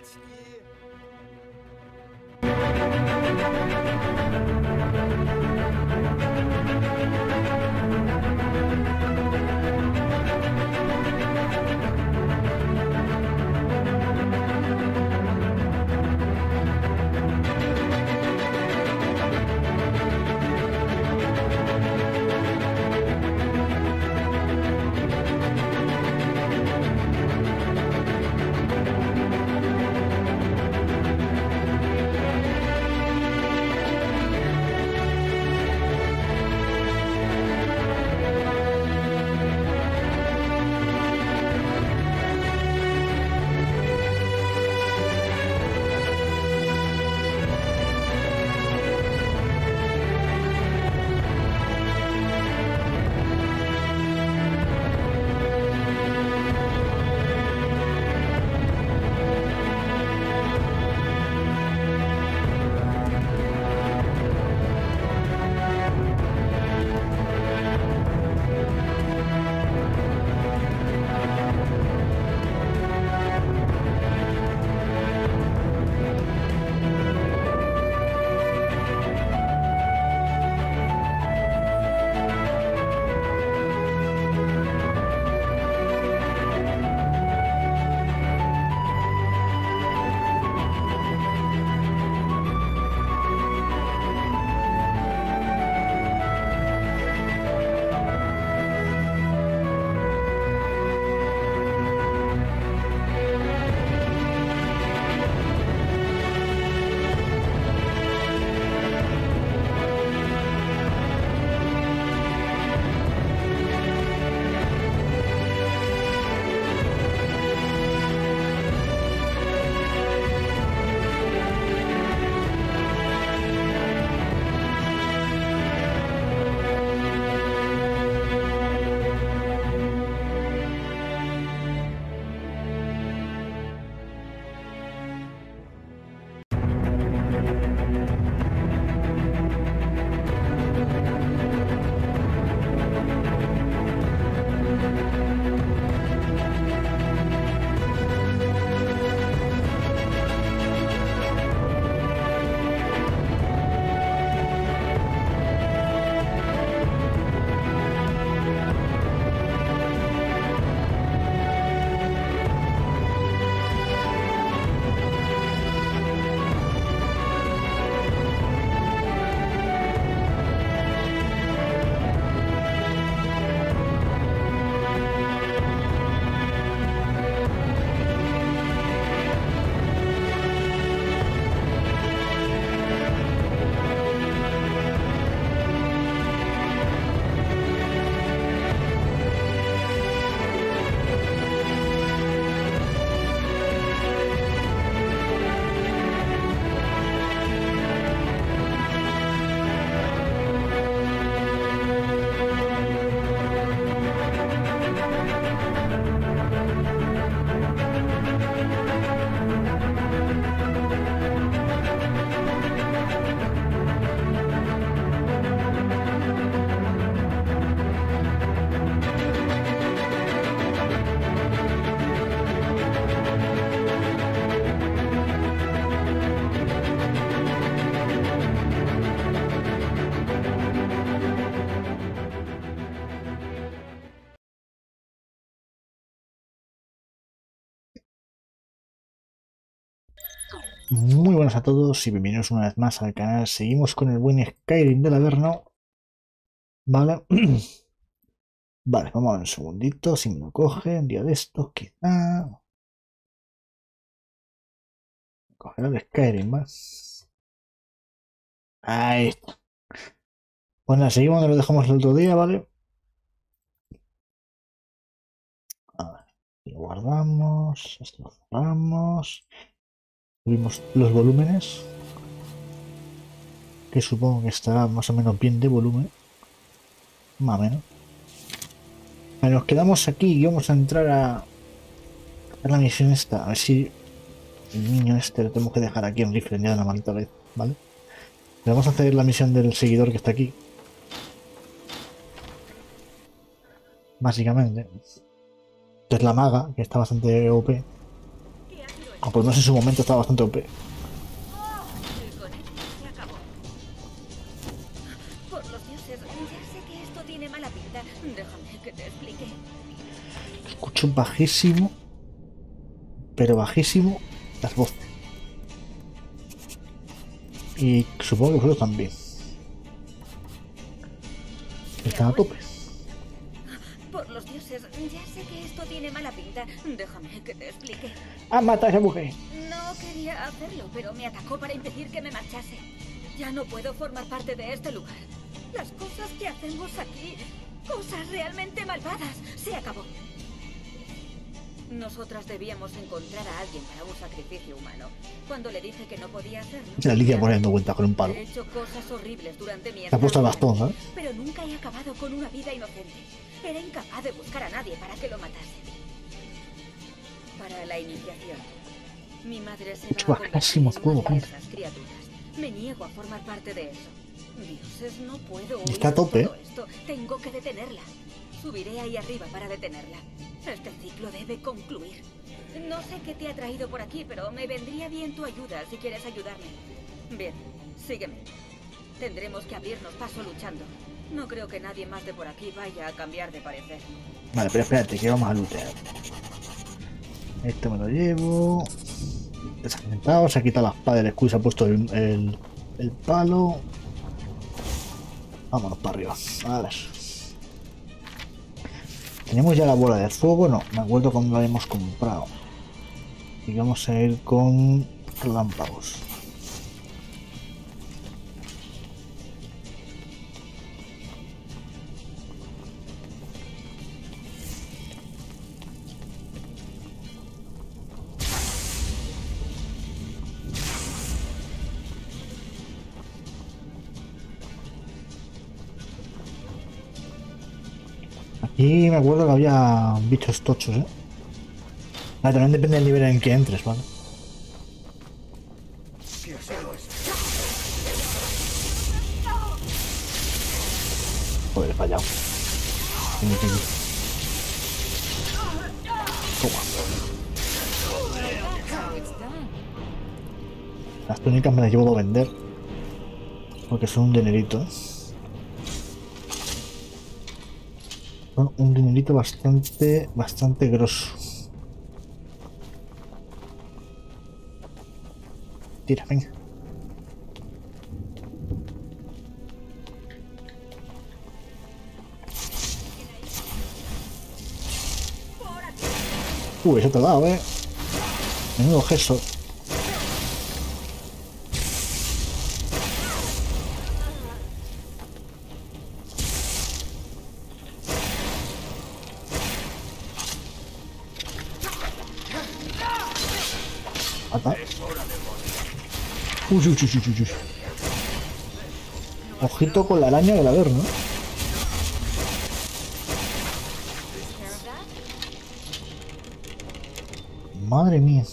Muy buenas a todos y bienvenidos una vez más al canal. Seguimos con el buen Skyrim del Averno. Vale. Vale, vamos a ver un segundito. Si me lo coge, un día de estos, quizá. Cogerá el Skyrim, ¿vale? Ahí está. Pues nada, seguimos donde lo dejamos el otro día, ¿vale? A ver, lo guardamos. Esto lo cerramos. Subimos los volúmenes. Que supongo que estará más o menos bien de volumen. Más o menos. Vale, nos quedamos aquí y vamos a entrar a hacer la misión esta. A ver si el niño este lo tenemos que dejar aquí en rifle ya de una maldita vez, ¿vale? Pero vamos a hacer la misión del seguidor que está aquí. Básicamente. Que es la maga, que está bastante OP. O por lo menos en su momento estaba bastante OP. El conejo se acabó. Por los dioses, ya sé que esto tiene mala pinta. Déjame que te explique. Escucho bajísimo, pero bajísimo, las voces. Y supongo que vosotros también. Están a tope. Por los dioses, ya sé que esto tiene mala pinta. Déjame que te explique. ¡Ah, mata a esa mujer! No quería hacerlo, pero me atacó para impedir que me marchase. Ya no puedo formar parte de este lugar. Las cosas que hacemos aquí, cosas realmente malvadas, se acabó. Nosotras debíamos encontrar a alguien para un sacrificio humano. Cuando le dije que no podía hacerlo... La Lidia poniendo vuelta con un palo. He hecho cosas horribles durante mi Se ha puesto el estancia, bastón, ¿sabes? pero nunca he acabado con una vida inocente. Era incapaz de buscar a nadie para que lo matase. Para la iniciación, mi madre se va a convertir en una de esas criaturas. Me niego a formar parte de eso. Dioses, no puedo huir Está a tope. de todo esto. Tengo que detenerla. Subiré ahí arriba para detenerla. Este ciclo debe concluir. No sé qué te ha traído por aquí, pero me vendría bien tu ayuda si quieres ayudarme. Bien, sígueme. Tendremos que abrirnos paso luchando. No creo que nadie más de por aquí vaya a cambiar de parecer. Vale, pero espérate, que vamos a lootear. Esto me lo llevo. Desaccidentado, se ha quitado la espada del escudo, se ha puesto el palo. Vámonos para arriba. A ver. Tenemos ya la bola de fuego, no, me acuerdo cuando la hemos comprado. Y vamos a ir con relámpagos. Aquí me acuerdo que había bichos tochos, ¿eh? Vale, también depende del nivel en que entres, ¿vale? Joder, he fallado. Toma. Las túnicas me las llevo a vender. Porque son un dinerito, ¿eh? Son un dinerito bastante grosso. Tira, venga. Eso te ha dado, menudo gesto. Ata. Uy, uy, uy, uy, uy. Ojito con la araña del haber, ¿no? Madre mía.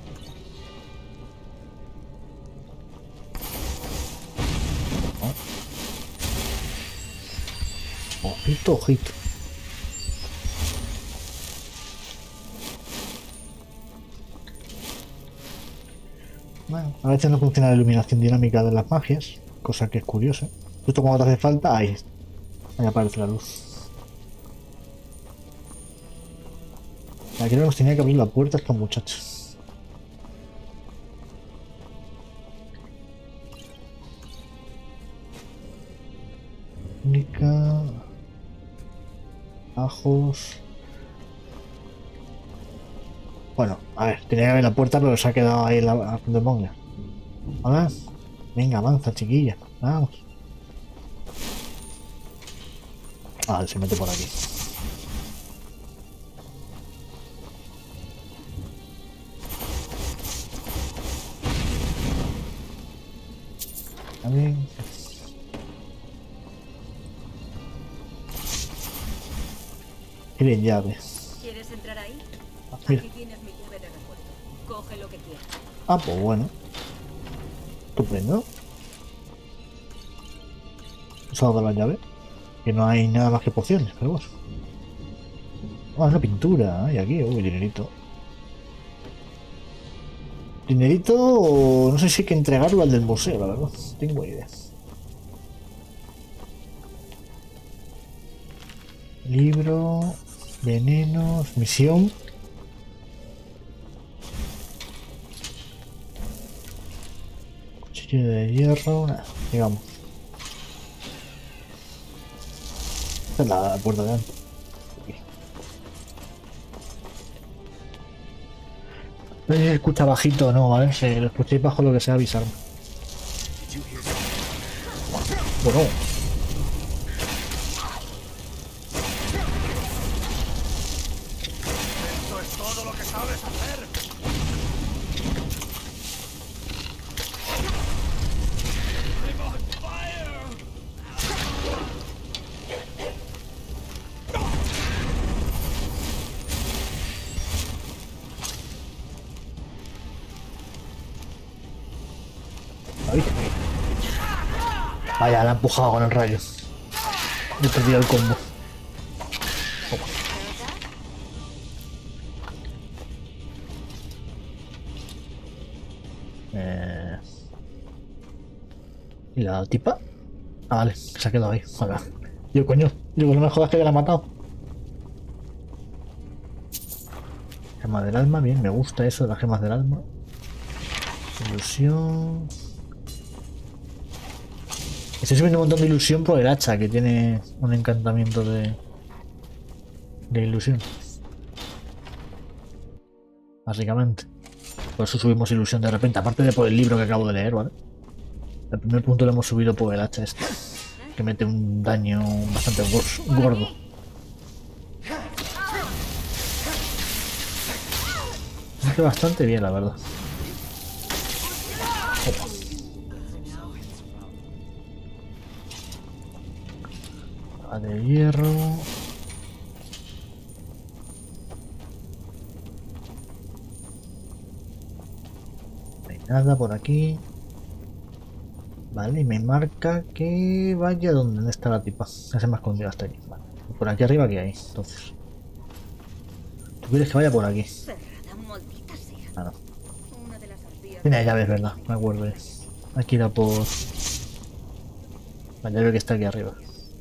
Ojito, ojito. Bueno, a veces no funciona la iluminación dinámica de las magias, cosa que es curiosa. Justo cuando te hace falta, ahí aparece la luz. Creo que nos tenía que abrir la puerta estos muchachos. Única. Ajos. Bueno, a ver, tenía que abrir la puerta, pero se ha quedado ahí la monga. Hola. Venga, avanza, chiquilla. Vamos. Ah, se mete por aquí. También. Tienen llave. ¿Quieres entrar ahí? Mira. Aquí tienes mi llave de repuesto. Coge lo que quieras. Ah, pues bueno. Estupendo. Nos ha dado la llave. Que no hay nada más que pociones, pero bueno. Ah, es una pintura. Hay aquí, uy, dinerito. Dinerito, o no sé si hay que entregarlo al del museo, la verdad. No tengo idea. Libro, venenos, misión. Cuchillo de hierro, nada, digamos. Esta es la puerta de antes. No sé si se escucha bajito o no, ¿vale? Si lo escucháis bajo lo que sea, avisarme. Bueno. Esto es todo lo que sabes hacer. Ay. Vaya, la ha empujado con el rayo. He perdido el combo. Toma. ¿Y la tipa? Ah, vale, se ha quedado ahí. Joder. Yo, coño, digo, no me jodas que ya la ha matado. Gema del alma, bien, me gusta eso de las gemas del alma. Ilusión. Estoy subiendo un montón de ilusión por el hacha, que tiene un encantamiento de ilusión. Básicamente. Por eso subimos ilusión de repente, aparte de por el libro que acabo de leer, ¿vale? El primer punto lo hemos subido por el hacha este, que mete un daño bastante gordo. Mete bastante bien, la verdad. Opa. De hierro. No hay nada por aquí. Vale, y me marca que vaya donde está la tipa. Ya se me ha escondido hasta aquí. Vale. Por aquí arriba que hay, entonces. ¿Tú quieres que vaya por aquí? Ah, no. Tiene llaves, ¿verdad? Me acuerdo. Aquí era por la llave que está aquí arriba.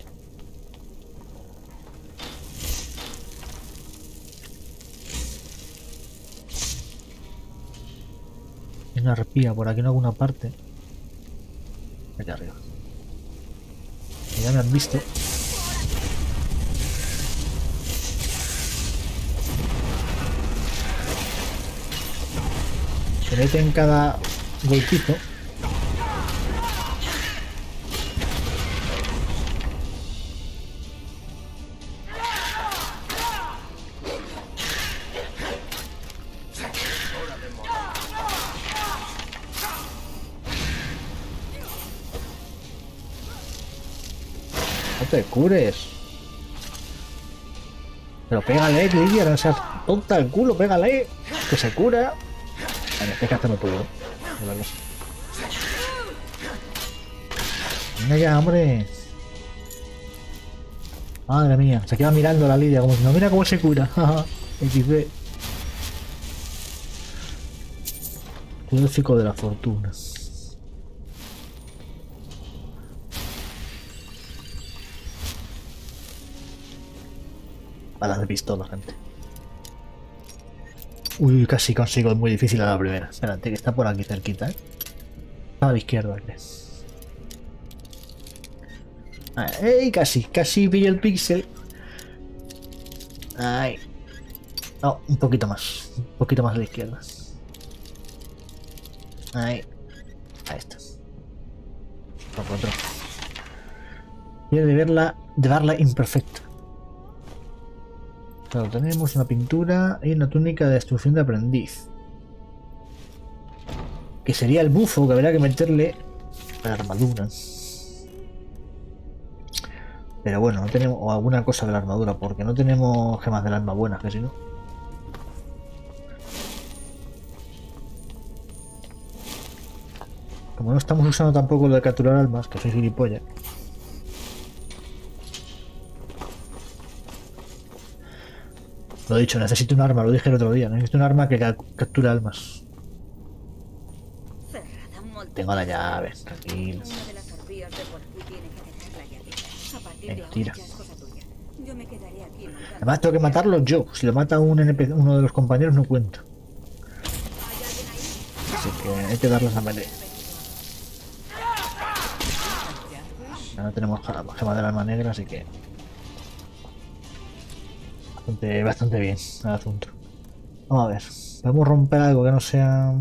Hay una arpía por aquí en alguna parte. Aquí arriba. Y ya me han visto. Se mete en cada golpito. No te cures. Pero pégale, Lidia, no seas tonta el culo, pégale. Que se cura. Vale, es que hasta no puedo. Venga ya, hombre. Madre mía, se queda mirando a la Lidia como si no, mira cómo se cura. XD. Crucifijo de la fortuna. Balas de pistola, gente. Uy, casi consigo, es muy difícil a la primera. Espérate, que está por aquí cerquita, ¿eh? A la izquierda, ¿crees? ¡Ey! Casi pillo el píxel. ¡Ay! No, un poquito más. Un poquito más a la izquierda. ¡Ay! Ahí está. Por otro. Quiero llevarla imperfecta. Claro, tenemos una pintura y una túnica de destrucción de aprendiz. Que sería el bufo que habría que meterle a la armadura. Pero bueno, no tenemos... O alguna cosa de la armadura, porque no tenemos gemas del alma buenas, que si no. Como no estamos usando tampoco lo de capturar almas, que soy gilipollas. Lo he dicho, necesito un arma, lo dije el otro día. Necesito un arma que capture almas. tengo la llave, tranquilo. Una de las arpías de por aquí tiene que tener la llave. A partir de Venga, ahora tira. ya es cosa tuya. Yo me quedaré aquí montando. Además tengo que matarlo yo. Si lo mata un NPC, uno de los compañeros no cuento. ¿Hay alguien ahí? Así que hay que darles la melee. Ya no tenemos gema del alma negra, así que bastante bien el asunto. Vamos a ver. Podemos romper algo que no sea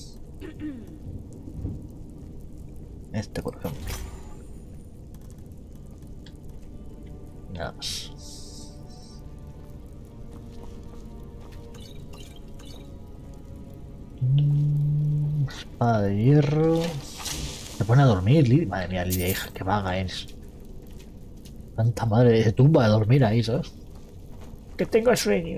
este, por ejemplo. Nada más. Espada de hierro. Se pone a dormir, Lidia. Madre mía, Lidia, hija, qué vaga es. Tanta madre, se tumba a dormir ahí, ¿sabes? Que tengo sueño.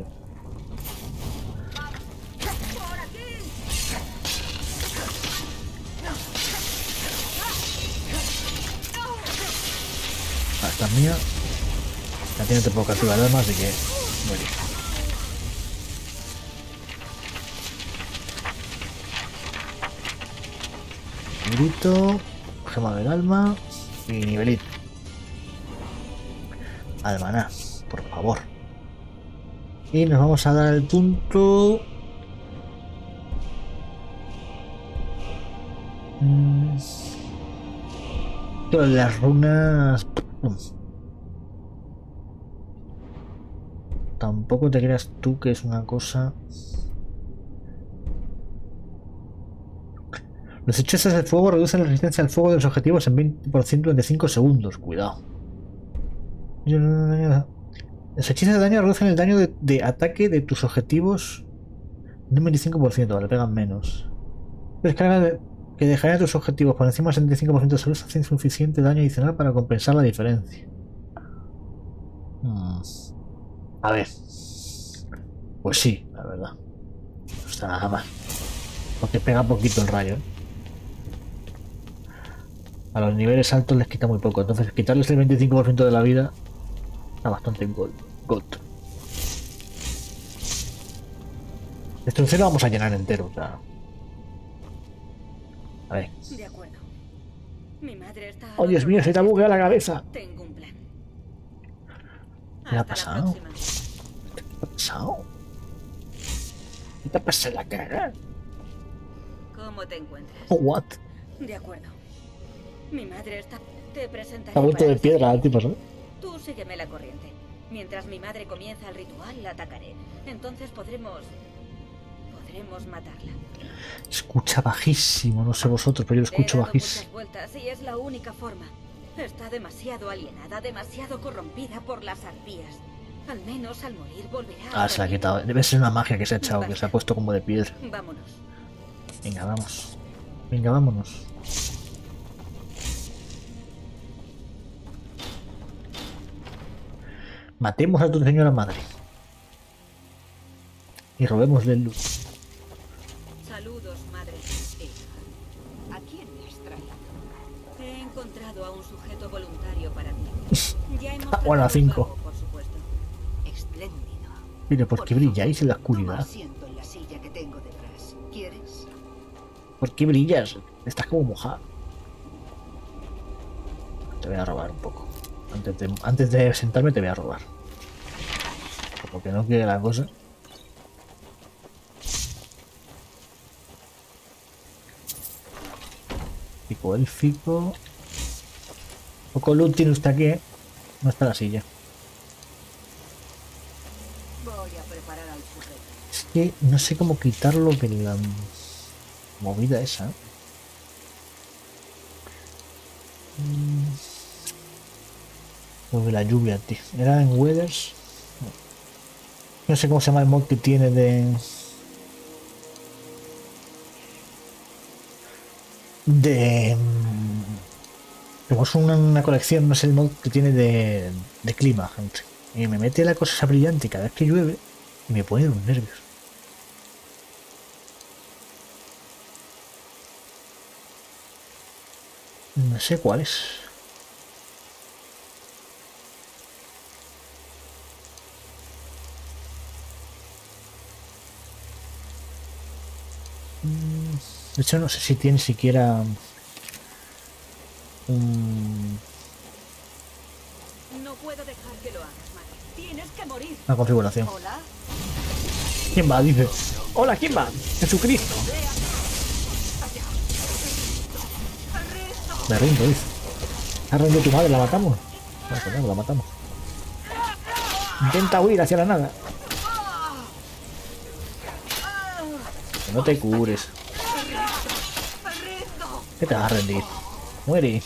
Ah, esta es mía. Ya tiene te puedo capturar armas, así que muy bien. Nivelito, gema del alma y nivelito. Almaná, por favor. Y nos vamos a dar el punto. Todas las runas. Tampoco te creas tú que es una cosa. Los hechizos de fuego reducen la resistencia al fuego de los objetivos en 20% durante 5 segundos. Cuidado. Los hechizos de daño reducen el daño de ataque de tus objetivos en un 25%, vale, pegan menos. Descarga que dejará tus objetivos por encima del 75% de salud hacen suficiente daño adicional para compensar la diferencia. A ver. Pues sí, la verdad. No está nada mal. Porque pega poquito el rayo, ¿eh? A los niveles altos les quita muy poco. Entonces quitarles el 25% de la vida está bastante god. Destrucción lo vamos a llenar entero, o sea. A ver. De acuerdo. Mi madre está. Oh, Dios mío, se te ha bugueado la cabeza. Tengo un plan. ¿Qué ha Hasta la pasado? próxima. ¿Qué ha pasado? ¿Qué te ha pasado en la cara? ¿Cómo te encuentras? Oh, what? De acuerdo. Mi madre está. Te presentaré. Está vuelto para de piedra el tipo, desayunar. ¿sabes? Tú sígueme la corriente. Mientras mi madre comienza el ritual, la atacaré. Entonces podremos matarla. Escucha bajísimo, no sé vosotros, pero yo lo escucho Le he dado bajísimo. muchas vueltas y es la única forma. Está demasiado alienada, demasiado corrompida por las arpías. Al menos al morir volverá a Ah, se la ha venir. quitado. Debe ser una magia que se ha echado, que se ha puesto como de piedra. Vámonos. Venga, vamos. Venga, vámonos. Matemos a tu señora madre. Y robémosle luz. Saludos, madre. ¿A quién me has traído? He encontrado a un sujeto voluntario para ti. Ya hemos Bueno, a tratado 5. algo, por supuesto. Espléndido. Mire, ¿por qué brilláis en la Toma oscuridad? asiento en la silla que tengo detrás. ¿Quieres? ¿Por qué brillas? Estás como mojado. Te voy a robar un poco. Antes de sentarme te voy a robar. Como que no quiere la cosa. Pico élfico. Poco loot tiene usted aquí, ¿eh? No está la silla. Voy a preparar al sujeto. Es que no sé cómo quitarlo de la movida esa. Pues de la lluvia, tío. Era en Weathers. No sé cómo se llama el mod que tiene de como es una colección, no sé el mod que tiene de clima, gente. Y me mete la cosa esa brillante cada vez que llueve y me pone los nervios. No sé cuál es. De hecho, no sé si tiene siquiera un... No puedo dejar que lo hagas, madre. Tienes que morir. una configuración. Hola. ¿Quién va? Dice. Hola, ¿quién va? Jesucristo. Me rindo, dice. Ha rendido tu madre, la matamos. Bueno, pues no, la matamos. Intenta huir hacia la nada. Que no te cures. ¿Qué te vas a rendir? Muere.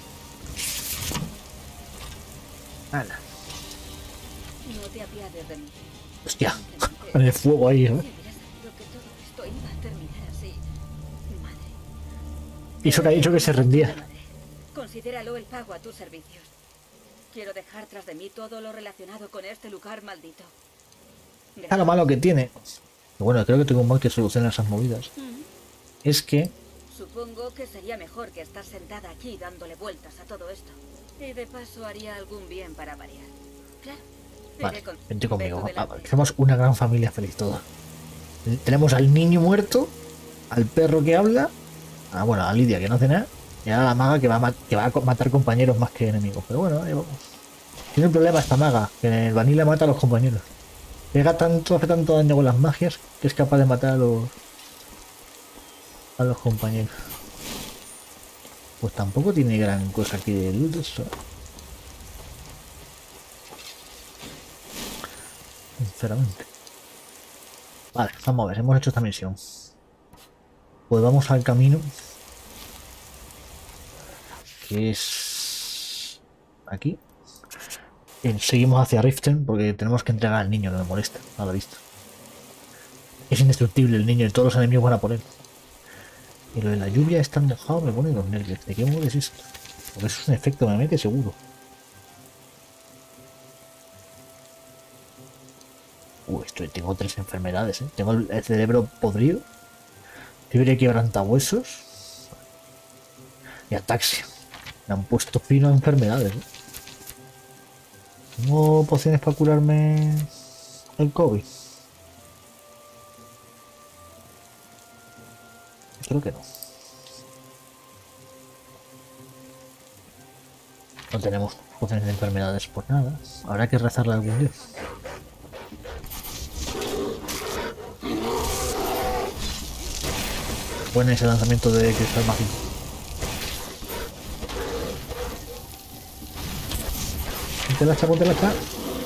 Hala. No te apiades de mí. Hostia. Con el fuego ahí, ¿eh? Si hubiera sabido que todo esto iba a terminar así. Madre. Y eso que ha dicho que se rendía. Madre, considéralo el pago a tus servicios. Quiero dejar tras de mí todo lo relacionado con este lugar maldito. Ah, lo malo que tiene. Bueno, creo que tengo un mod que soluciona esas movidas. Es que Supongo que sería mejor que estar sentada aquí dándole vueltas a todo esto. Y de paso haría algún bien para variar. Claro. vale, vente conmigo. Somos una gran familia feliz todos. Tenemos al niño muerto, al perro que habla, bueno, a Lidia que no hace nada, y a la maga que va a matar compañeros más que enemigos. Pero bueno, ahí vamos. Tiene un problema esta maga, que en el vanilla mata a los compañeros. Pega tanto, hace tanto daño con las magias que es capaz de matar a los compañeros. Pues tampoco tiene gran cosa aquí de luz eso. Sinceramente. Vale, vamos a ver, hemos hecho esta misión. Pues vamos al camino. Que es... aquí. Bien, seguimos hacia Riften porque tenemos que entregar al niño que me molesta, a la vista. Es indestructible el niño y todos los enemigos van a por él. Y lo de la lluvia es tan mojado me pone los nervios. ¿De qué modo es esto? Porque eso es un efecto, me mete seguro. Tengo 3 enfermedades, ¿eh? Tengo el cerebro podrido, fiebre quebrantahuesos y ataxia. Me han puesto fino a enfermedades, ¿eh? ¿Tengo pociones para curarme el COVID? Creo que no. No tenemos pociones de enfermedades por nada. Habrá que rezarle algún día. Bueno, ese lanzamiento de cristal mágico. Ponte la hacha.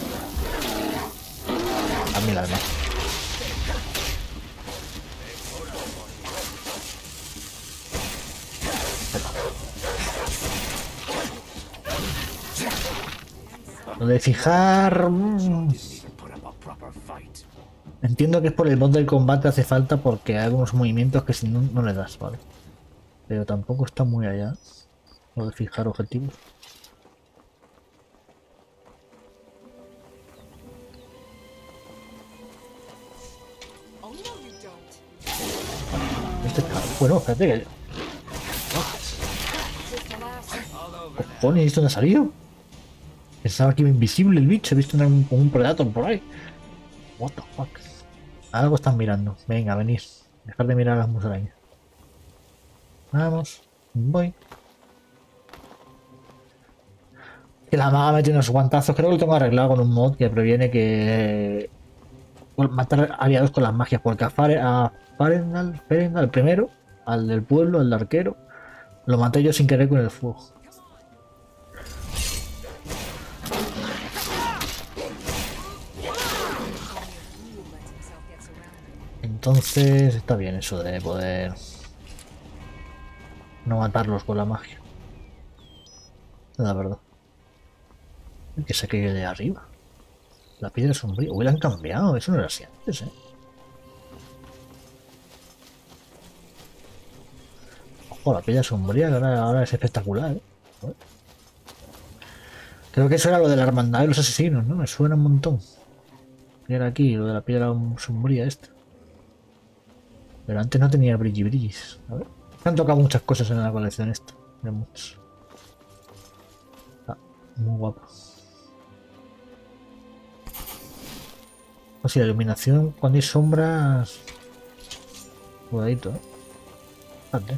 A mí la arma. Lo de fijar... Entiendo que es por el mod del combate hace falta porque hay algunos movimientos que si no, no le das, ¿vale? Pero tampoco está muy allá lo de fijar objetivos. Bueno, espérate que... Cojones, ¿esto dónde ha salido? Pensaba que iba invisible el bicho, he visto un Predator por ahí. What the fuck. Algo están mirando. Venga, venid. Dejar de mirar a las musarañas. Vamos. Voy. Que la maga mete unos guantazos. Creo que lo tengo arreglado con un mod que previene que... matar aliados con las magias. Porque a Farendal primero, al del pueblo, al arquero, lo maté yo sin querer con el fuego. Entonces está bien eso de poder no matarlos con la magia. La verdad. Que se quede de arriba. La piedra sombría. Hubieran cambiado. Eso no era así antes, ¿eh? Ojo, la piedra sombría, que ahora es espectacular, ¿eh? Joder. Creo que eso era lo de la hermandad de los asesinos, ¿no? Me suena un montón. Y era aquí, lo de la piedra sombría esta. Pero antes no tenía brillis. A ver. Me han tocado muchas cosas en la colección esta. De muchos. Muy guapo. O sea, la iluminación cuando hay sombras. Cuidadito, ¿eh? Vale.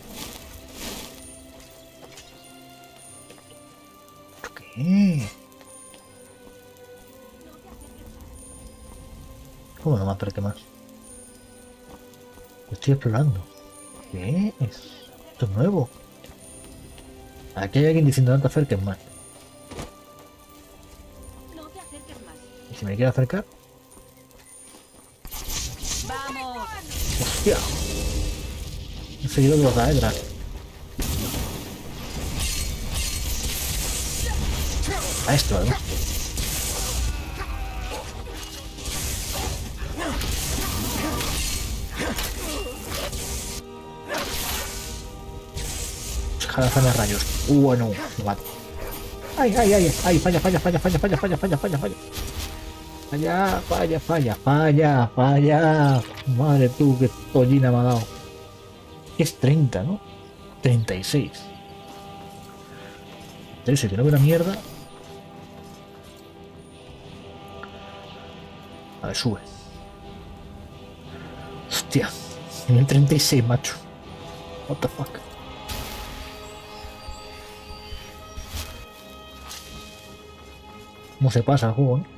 ¿Qué? ¿Cómo no me acerque más? Estoy explorando. ¿Qué es? Esto es nuevo. Aquí hay alguien diciendo no te acerques más. No te acerques más. ¿Y si me quiero acercar? ¡Vamos! ¡Hostia! He seguido de los Daedra. A esto, además. Jalazana rayos. Bueno, what? ¡Ay, ay, ay! ¡Ay! Falla, falla, falla, falla, falla, falla, falla, falla, falla. Falla, falla, falla, falla, falla. Madre tú, qué tollina me ha dado. Es 30, ¿no? 36. Entonces, que no veo una mierda. A ver, sube. Hostia. Nivel 36, macho. What the fuck. ¿Cómo se pasa el juego, no?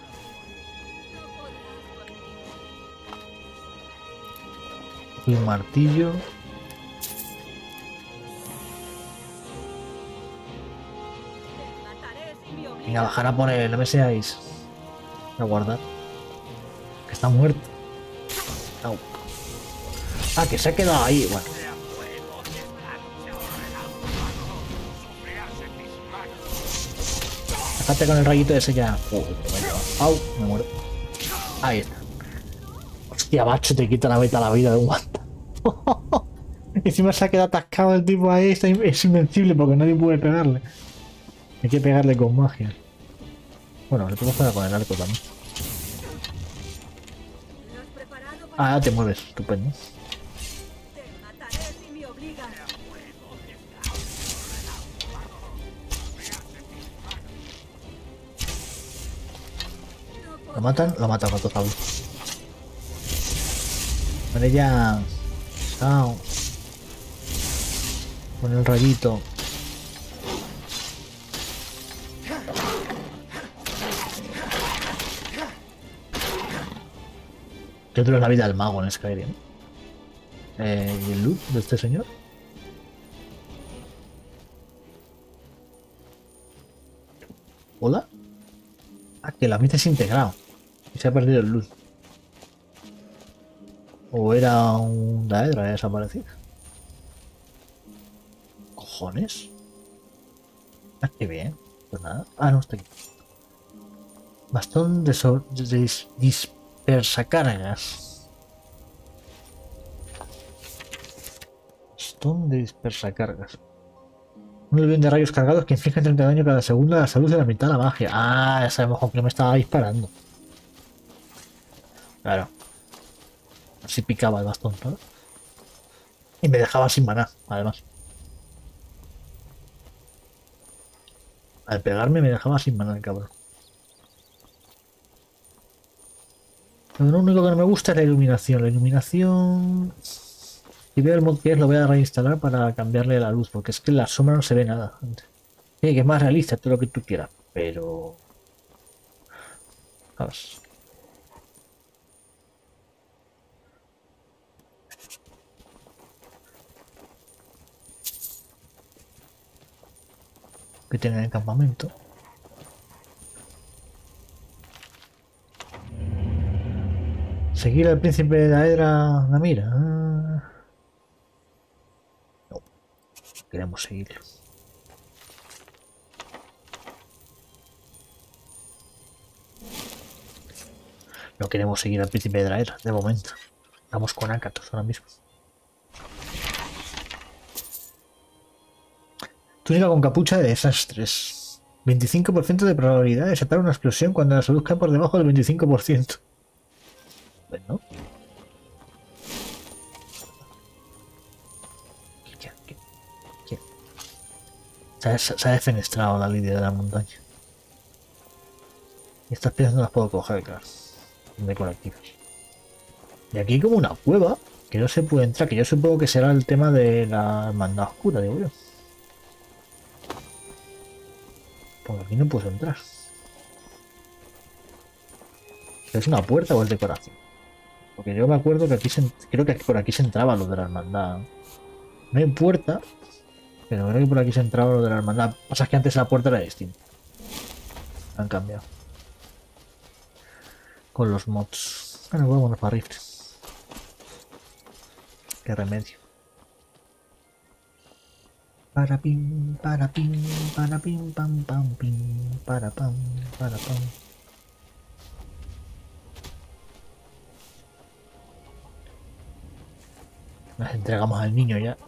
Y un martillo. Venga, bajará por él, no me seáis. Voy a guardar. Que está muerto. Au. Ah, que se ha quedado ahí. Bueno. Déjate con el rayito ese ya. Au, me muero. Ahí está. Hostia, macho, te quita la beta la vida de un guante. Encima se ha quedado atascado el tipo ahí. Es invencible porque nadie puede pegarle. Hay que pegarle con magia. Bueno, le podemos pegar con el arco también. Ah, te mueves, estupendo. Te mataré si me obligas. ¿Lo matan? Lo matan, mato Zabul. Vale, ya. Chao. Con el rayito. ¿Qué dura la vida del mago en Skyrim? ¿Y el loot de este señor? ¿Hola? Ah, que la mitad es integrado. Y se ha perdido el loot. O era un Daedra desaparecido. ¿Cojones? Ah, qué bien. Pues nada. Ah, no, está aquí. Bastón de dispersacargas. Bastón de dispersacargas. Un levión de rayos cargados que inflige 30 daño cada segundo a la salud de la mitad de la magia. Ah, ya sabemos con qué me estaba disparando. Claro. Así picaba el bastón, ¿no? Y me dejaba sin maná, además. Al pegarme me dejaba sin maná el cabrón. Pero lo único que no me gusta es la iluminación. La iluminación... Si veo el mod que es, lo voy a reinstalar para cambiarle la luz. Porque es que en la sombra no se ve nada. Sí, que es más realista, todo lo que tú quieras. Pero... ¿sabes? Que tiene en el campamento. Seguir al príncipe de Daedra Namira. No. Queremos seguirlo. No queremos seguir al príncipe de Daedra, de momento. Vamos con Akatos ahora mismo. Túnica con capucha de desastres. 25% de probabilidad de desatar una explosión cuando la salud cae por debajo del 25%. Bueno. ¿Quién? Se ha defenestrado la línea de la montaña. Y estas piezas no las puedo coger, claro. Decorativas. Y aquí hay como una cueva. Que no se puede entrar, que yo supongo que será el tema de la hermandad oscura, digo yo. Por aquí no puedo entrar. ¿Es una puerta o es decoración? Porque yo me acuerdo que aquí creo que por aquí se entraba lo de la hermandad. No hay puerta, pero creo que por aquí se entraba lo de la hermandad. Pasa que antes la puerta era distinta. Han cambiado. Con los mods. Bueno, vámonos para Rift. Qué remedio. Para pim, pam, pam, pim, para pam, para pam. Nos entregamos al niño ya.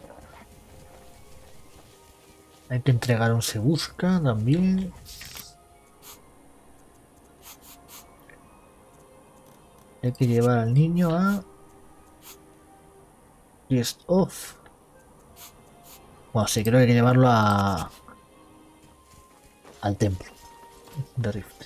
Hay que entregar un se busca también. Hay que llevar al niño a Riest Off. Bueno, sí, creo que hay que llevarlo al templo de Rift.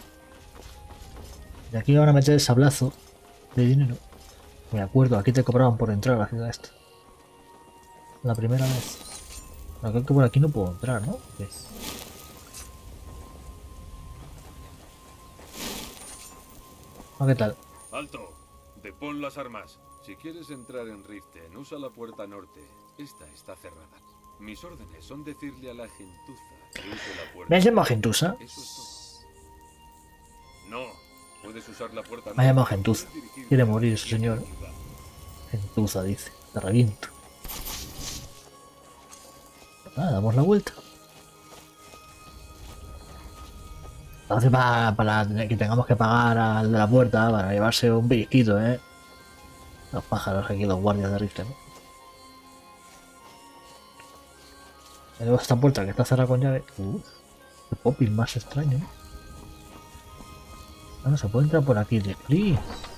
Y aquí van a meter el sablazo de dinero. Me acuerdo, aquí te cobraban por entrar a la ciudad esta. La primera vez. Pero creo que por aquí no puedo entrar, ¿no? ¿Qué? ¿Qué tal? ¡Alto! Depón las armas. Si quieres entrar en Riften, usa la puerta norte. Esta está cerrada. Mis órdenes son decirle a la gentuza que use la puerta. ¿Me has llamado gentuza? Eso es todo. No, puedes usar la puerta norte. Me ha llamado gentuza. Quiere morir ese señor. Gentuza, dice. Te reviento. Nada, damos la vuelta. Entonces para que tengamos que pagar al de la puerta para llevarse un pellizquito, ¿eh? Los pájaros aquí, los guardias de Riften, ¿no? Y luego esta puerta que está cerrada con llave. Qué popping más extraño, ¿no? Bueno, se puede entrar por aquí de free.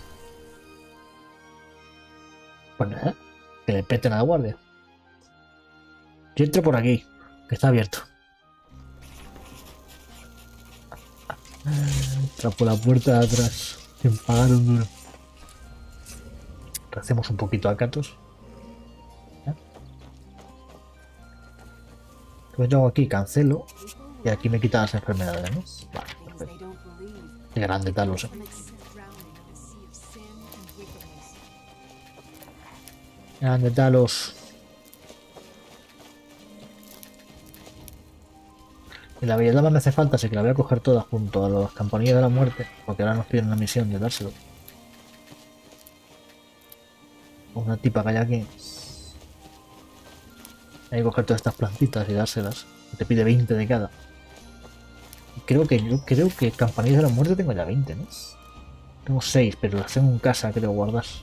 Pues nada, que le peten a la guardia. Yo entro por aquí, que está abierto. Entra por la puerta de atrás, sin pagar un duro. Hacemos un poquito a Katos. Pues yo hago aquí, cancelo. Y aquí me quita las enfermedades, ¿no? Vale, perfecto. Qué grande Talos, ¿eh? Grande Talos. Y la habilidad me hace falta, así que la voy a coger toda junto a los campanillas de la muerte. Porque ahora nos piden una misión de dárselo. Una tipa que hay aquí. Hay que coger todas estas plantitas y dárselas. Te pide 20 de cada. Creo que campanillas de la muerte tengo ya 20, ¿no? Tengo 6, pero las tengo en casa, creo, guardas.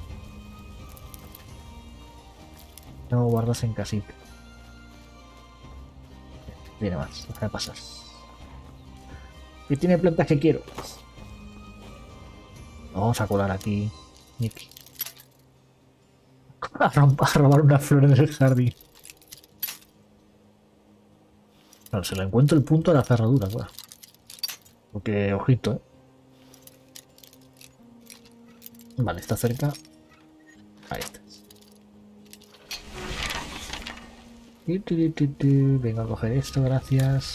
Tengo guardas en casita. Viene más, déjame pasar. Y tiene plantas que quiero. Vamos a colar aquí, Nicky. A robar una flor en el jardín. Bueno, se le encuentro el punto de la cerradura, claro. Porque, ojito, ¿eh? Vale, está cerca. Ahí está. Vengo a coger esto, gracias.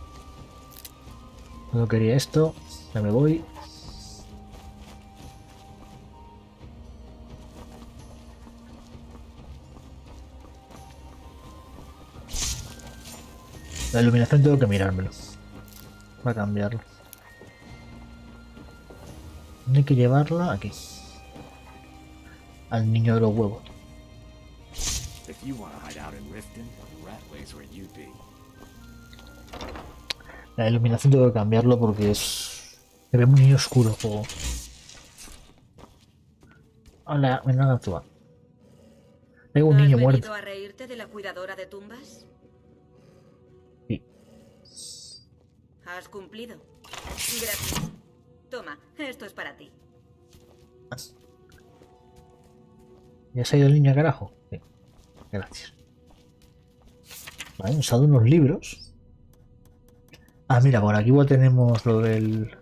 No quería esto. Ya me voy. La iluminación tengo que mirármelo. Va a cambiarlo. Hay que llevarla aquí. Al niño de los huevos. La iluminación tengo que cambiarlo porque es... Se ve muy oscuro el juego. Hola, me han actuado. Tengo un niño muerto. ¿Has venido a reírte de la cuidadora de tumbas? Sí. Has cumplido. Gracias. Toma, esto es para ti. ¿Ya se ha ido el niño a carajo? Sí. Gracias. Vale, nos ha dado unos libros. Ah, mira, por aquí igual tenemos lo del...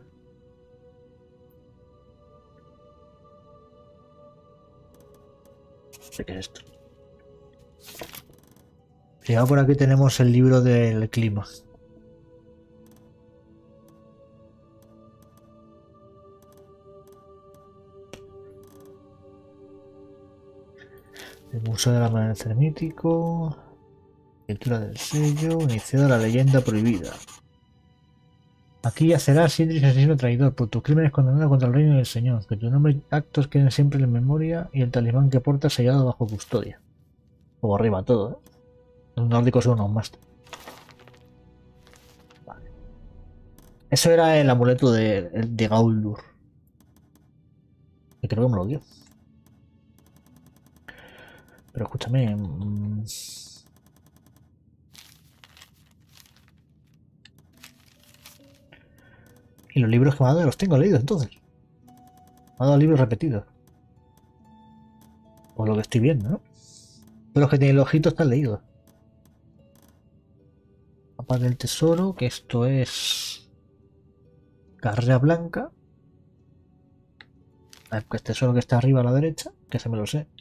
No sé qué es esto. Y ahora por aquí tenemos el libro del clima. El Museo del Amanecer Mítico. Escritura del sello. Iniciada la leyenda prohibida. Aquí yacerás, Sindri, asesino traidor, por tus crímenes condenado contra el reino del Señor. Que tu nombre y actos queden siempre en memoria y el talismán que portas sellado bajo custodia. O arriba todo, ¿eh? Los nórdicos son unos más. Vale. Eso era el amuleto de Gauldur. Que creo que me lo dio. Pero escúchame. Y los libros que me ha dado los tengo leídos entonces. Me ha dado libros repetidos. Por lo que estoy viendo, ¿no? Pero los que tienen el ojito están leídos. Mapa del tesoro, que esto es Carrera Blanca. El tesoro que está arriba a la derecha, que se me lo sé.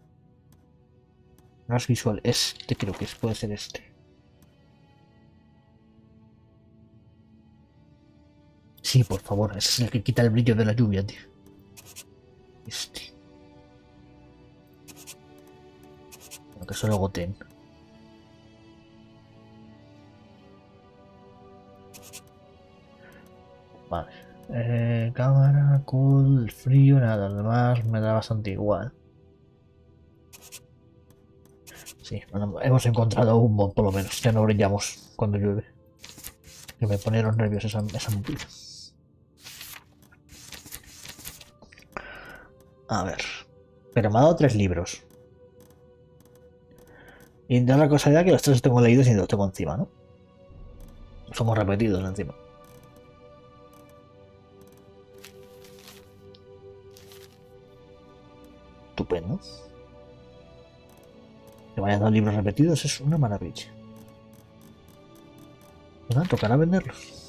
No es visual, este creo que puede ser este. Sí, por favor, ese es el que quita el brillo de la lluvia, tío. Este. Bueno, que solo goten. Vale. Cámara, cool, frío, nada, además me da bastante igual. Sí, bueno, hemos encontrado un mod por lo menos, ya no brillamos cuando llueve. Que me pone los nervios esa movida. A ver. Pero me ha dado 3 libros. Y da la casualidad que los 3 los tengo leídos y los tengo encima, ¿no? Somos repetidos encima. Estupendo. Que me hayan dado libros repetidos es una maravilla. Bueno, tocará venderlos.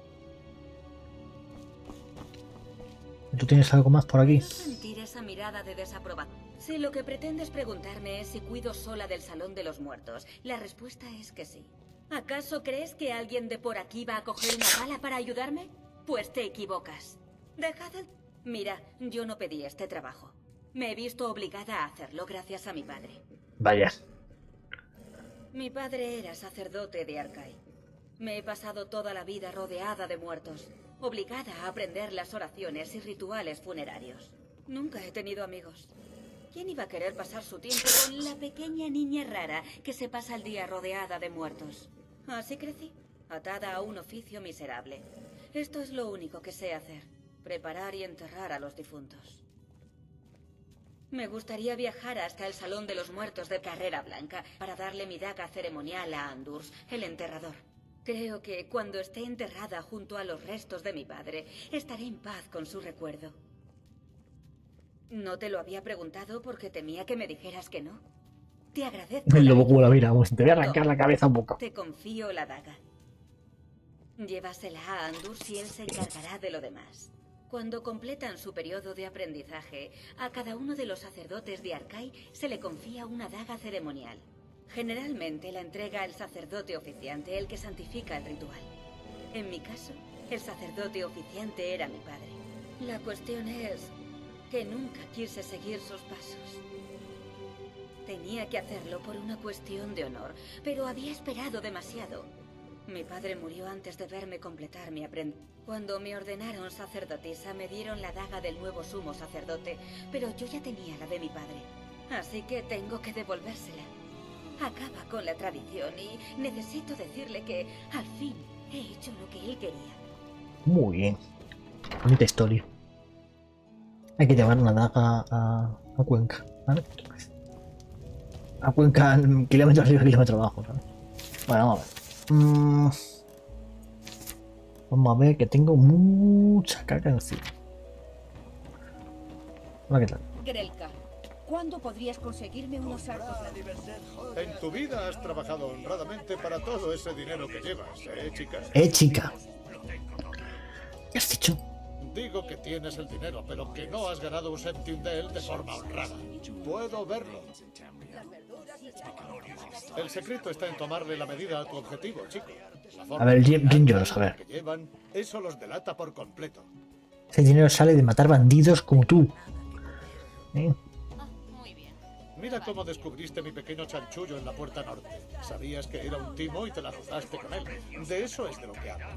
¿Tú tienes algo más por aquí? Sentir esa mirada de desaprobación. Si lo que pretendes preguntarme es si cuido sola del Salón de los Muertos, la respuesta es que sí. ¿Acaso crees que alguien de por aquí va a coger una bala para ayudarme? Pues te equivocas. Dejad el... Mira, yo no pedí este trabajo. Me he visto obligada a hacerlo gracias a mi padre. Vaya. Mi padre era sacerdote de Arkai. Me he pasado toda la vida rodeada de muertos, obligada a aprender las oraciones y rituales funerarios. Nunca he tenido amigos. ¿Quién iba a querer pasar su tiempo con la pequeña niña rara que se pasa el día rodeada de muertos? Así crecí, atada a un oficio miserable. Esto es lo único que sé hacer, preparar y enterrar a los difuntos. Me gustaría viajar hasta el Salón de los Muertos de Carrera Blanca para darle mi daga ceremonial a Andurs, el enterrador. Creo que cuando esté enterrada junto a los restos de mi padre, estaré en paz con su recuerdo. No te lo había preguntado porque temía que me dijeras que no. Te agradezco. El lobo como la mira, pues te voy a arrancar la cabeza un poco. Te confío la daga. Llévasela a Andurs y él se encargará de lo demás. Cuando completan su periodo de aprendizaje, a cada uno de los sacerdotes de Arkai se le confía una daga ceremonial. Generalmente la entrega el sacerdote oficiante, el que santifica el ritual. En mi caso, el sacerdote oficiante era mi padre. La cuestión es que nunca quise seguir sus pasos. Tenía que hacerlo por una cuestión de honor, pero había esperado demasiado. Mi padre murió antes de verme completar mi aprendizaje. Cuando me ordenaron sacerdotisa, me dieron la daga del nuevo sumo sacerdote, pero yo ya tenía la de mi padre. Así que tengo que devolvérsela. Acaba con la tradición y necesito decirle que, al fin, he hecho lo que él quería. Muy bien. Bonita historia. Hay que llevar una daga a Cuenca, ¿vale? A Cuenca, kilómetro arriba, kilómetro abajo, ¿sabes? Bueno, vamos a ver. Vamos a ver que tengo mucha caca encima. Hola, ¿qué tal? Grelka, ¿cuándo podrías conseguirme unos arcos? En tu vida has trabajado honradamente para todo ese dinero que llevas, chica? Chica. ¿Qué has dicho? Digo que tienes el dinero, pero que no has ganado un céntimo de él de forma honrada. Puedo verlo. El secreto está en tomarle la medida a tu objetivo, chico. La forma A ver, criminal Jim Jones, a ver. que llevan, eso los delata por completo. Ese dinero sale de matar bandidos como tú. ¿Eh? Mira cómo descubriste mi pequeño chanchullo en la puerta norte. Sabías que era un timo y te la rozaste con él. De eso es de lo que hablo.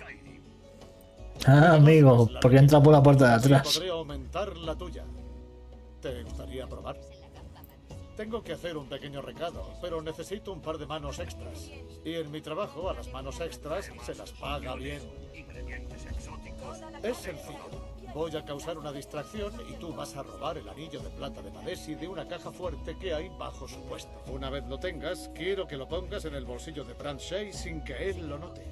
Ah, amigo, porque entra por la puerta de Así atrás. podría aumentar la tuya. ¿Te gustaría probar? Tengo que hacer un pequeño recado, pero necesito un par de manos extras. Y en mi trabajo a las manos extras se las paga bien. Es sencillo. Voy a causar una distracción y tú vas a robar el anillo de plata de Madesi de una caja fuerte que hay bajo su puesto. Una vez lo tengas, quiero que lo pongas en el bolsillo de Brand Shea sin que él lo note.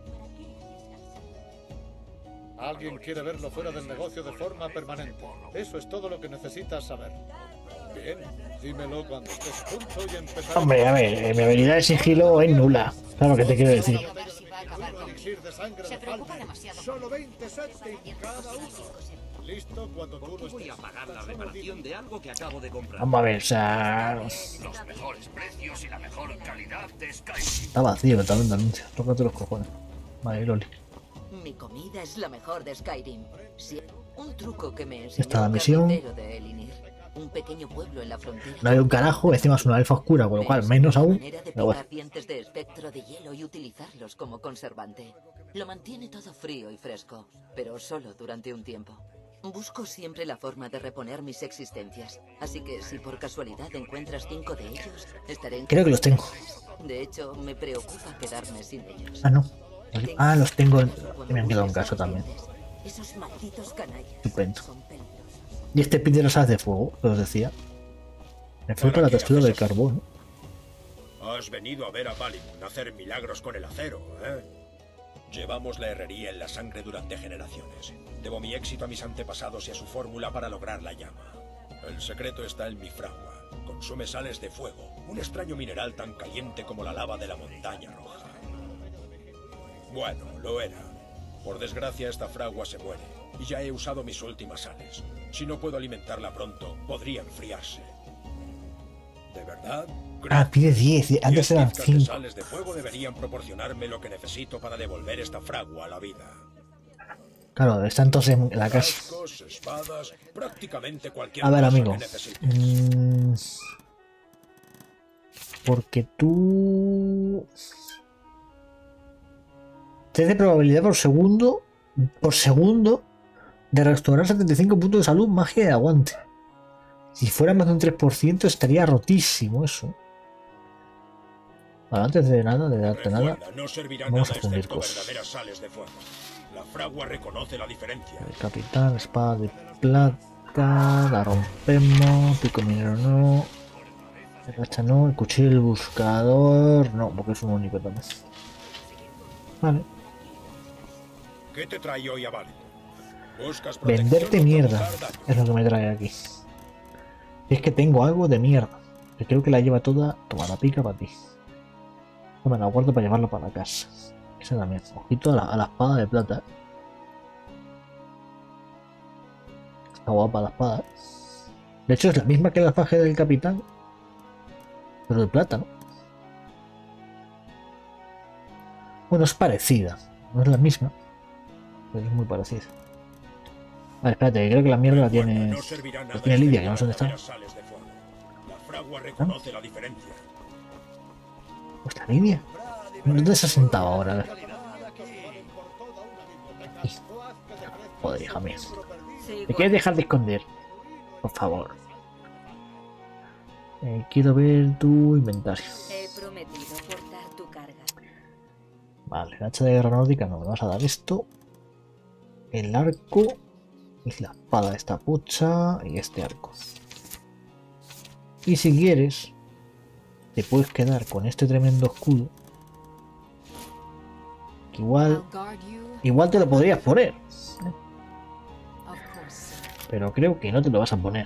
Alguien quiere verlo fuera del negocio de forma permanente. Eso es todo lo que necesitas saber. Bien, dímelo cuando estés a punto y empezaremos. Hombre, a ver, mi habilidad de sigilo es nula. Claro que te quiero decir. Elixir de sangre de Palmer. Solo 20 céntimos cada uno. Listo cuando tú lo estés. Voy a pagar la reparación de algo que acabo de comprar. Vamos a ver, o sea... Los mejores precios y la mejor calidad de Skyrim. Está vacío totalmente. Tócate los cojones. Vale, Loli. Mi comida es la mejor de Skyrim. Sí, un truco que me Esta enseñó la un misión. carnicero de Elinir. Un pequeño pueblo en la frontera. No hay un carajo, encima es una elfa oscura, con lo cual menos aún. Manera de Pero bueno. picar dientes de espectro de hielo y utilizarlos como conservante. Lo mantiene todo frío y fresco, pero solo durante un tiempo. Busco siempre la forma de reponer mis existencias, así que si por casualidad encuentras 5 de ellos, estaré en... Creo que los tengo. De hecho, me preocupa quedarme sin ellos. Ah, no. Ah, los tengo. Me han quedado en casa también. Esos malditos canallas Estupendo. son peligrosos. Y este pide las de fuego, que os decía. Me fui para la textura del carbón. Has venido a ver a Valimund hacer milagros con el acero, ¿eh? Llevamos la herrería en la sangre durante generaciones. Debo mi éxito a mis antepasados y a su fórmula para lograr la llama. El secreto está en mi fragua. Consume sales de fuego, un extraño mineral tan caliente como la lava de la montaña roja. Bueno, lo era. Por desgracia, esta fragua se muere, y ya he usado mis últimas sales. Si no puedo alimentarla pronto, podría enfriarse. ¿De verdad? Ah, pide 10. Antes 10 eran pizcas de 5. sales de fuego deberían proporcionarme lo que necesito para devolver esta fragua a la vida. Claro, están todos en la casa. Cascos, espadas, prácticamente cualquier A ver, cosa amigo. que necesites. Porque tú... Tienes probabilidad por segundo de restaurar 75 puntos de salud, magia de aguante. Si fuera más de un 3% estaría rotísimo eso. Vale, antes de nada, de darte nada, Recuerda, no servirá vamos a nada fundir excepto cosas. verdaderas sales de fuego. La fragua reconoce la diferencia. El capitán, espada de plata, la rompemos, pico minero no, el hacha no, el cuchillo del buscador, no, porque es un único también. Vale. ¿Qué te trae hoy a Valimund? ¿Buscas protección Venderte o mierda provocar daño? es lo que me trae aquí. Y es que tengo algo de mierda. Que creo que la lleva toda. Toma la pica para ti. Toma, la guardo para llevarla para la casa. Esa también. Ojito a la espada de plata. Está guapa la espada. De hecho es la misma que la faja del capitán. Pero de plata, ¿no? Bueno, es parecida. No es la misma. Pero es muy parecida. Vale, espérate, que creo que la mierda la tiene. No servirá La nada tiene Lidia, excepto que no sé dónde está. verdaderas sales de fuego. La fragua reconoce la diferencia. Pues la Lidia. ¿Dónde se ha sentado ahora? A ver. Joder, hija mía. ¿Me quieres dejar de esconder? Por favor. Quiero ver tu inventario. He prometido portar tu carga. Vale, el hacha de guerra nórdica no. Me vas a dar esto. El arco. Y la espada de esta pucha. Y este arco. Y si quieres, te puedes quedar con este tremendo escudo. Que igual te lo podrías poner. Pero creo que no te lo vas a poner.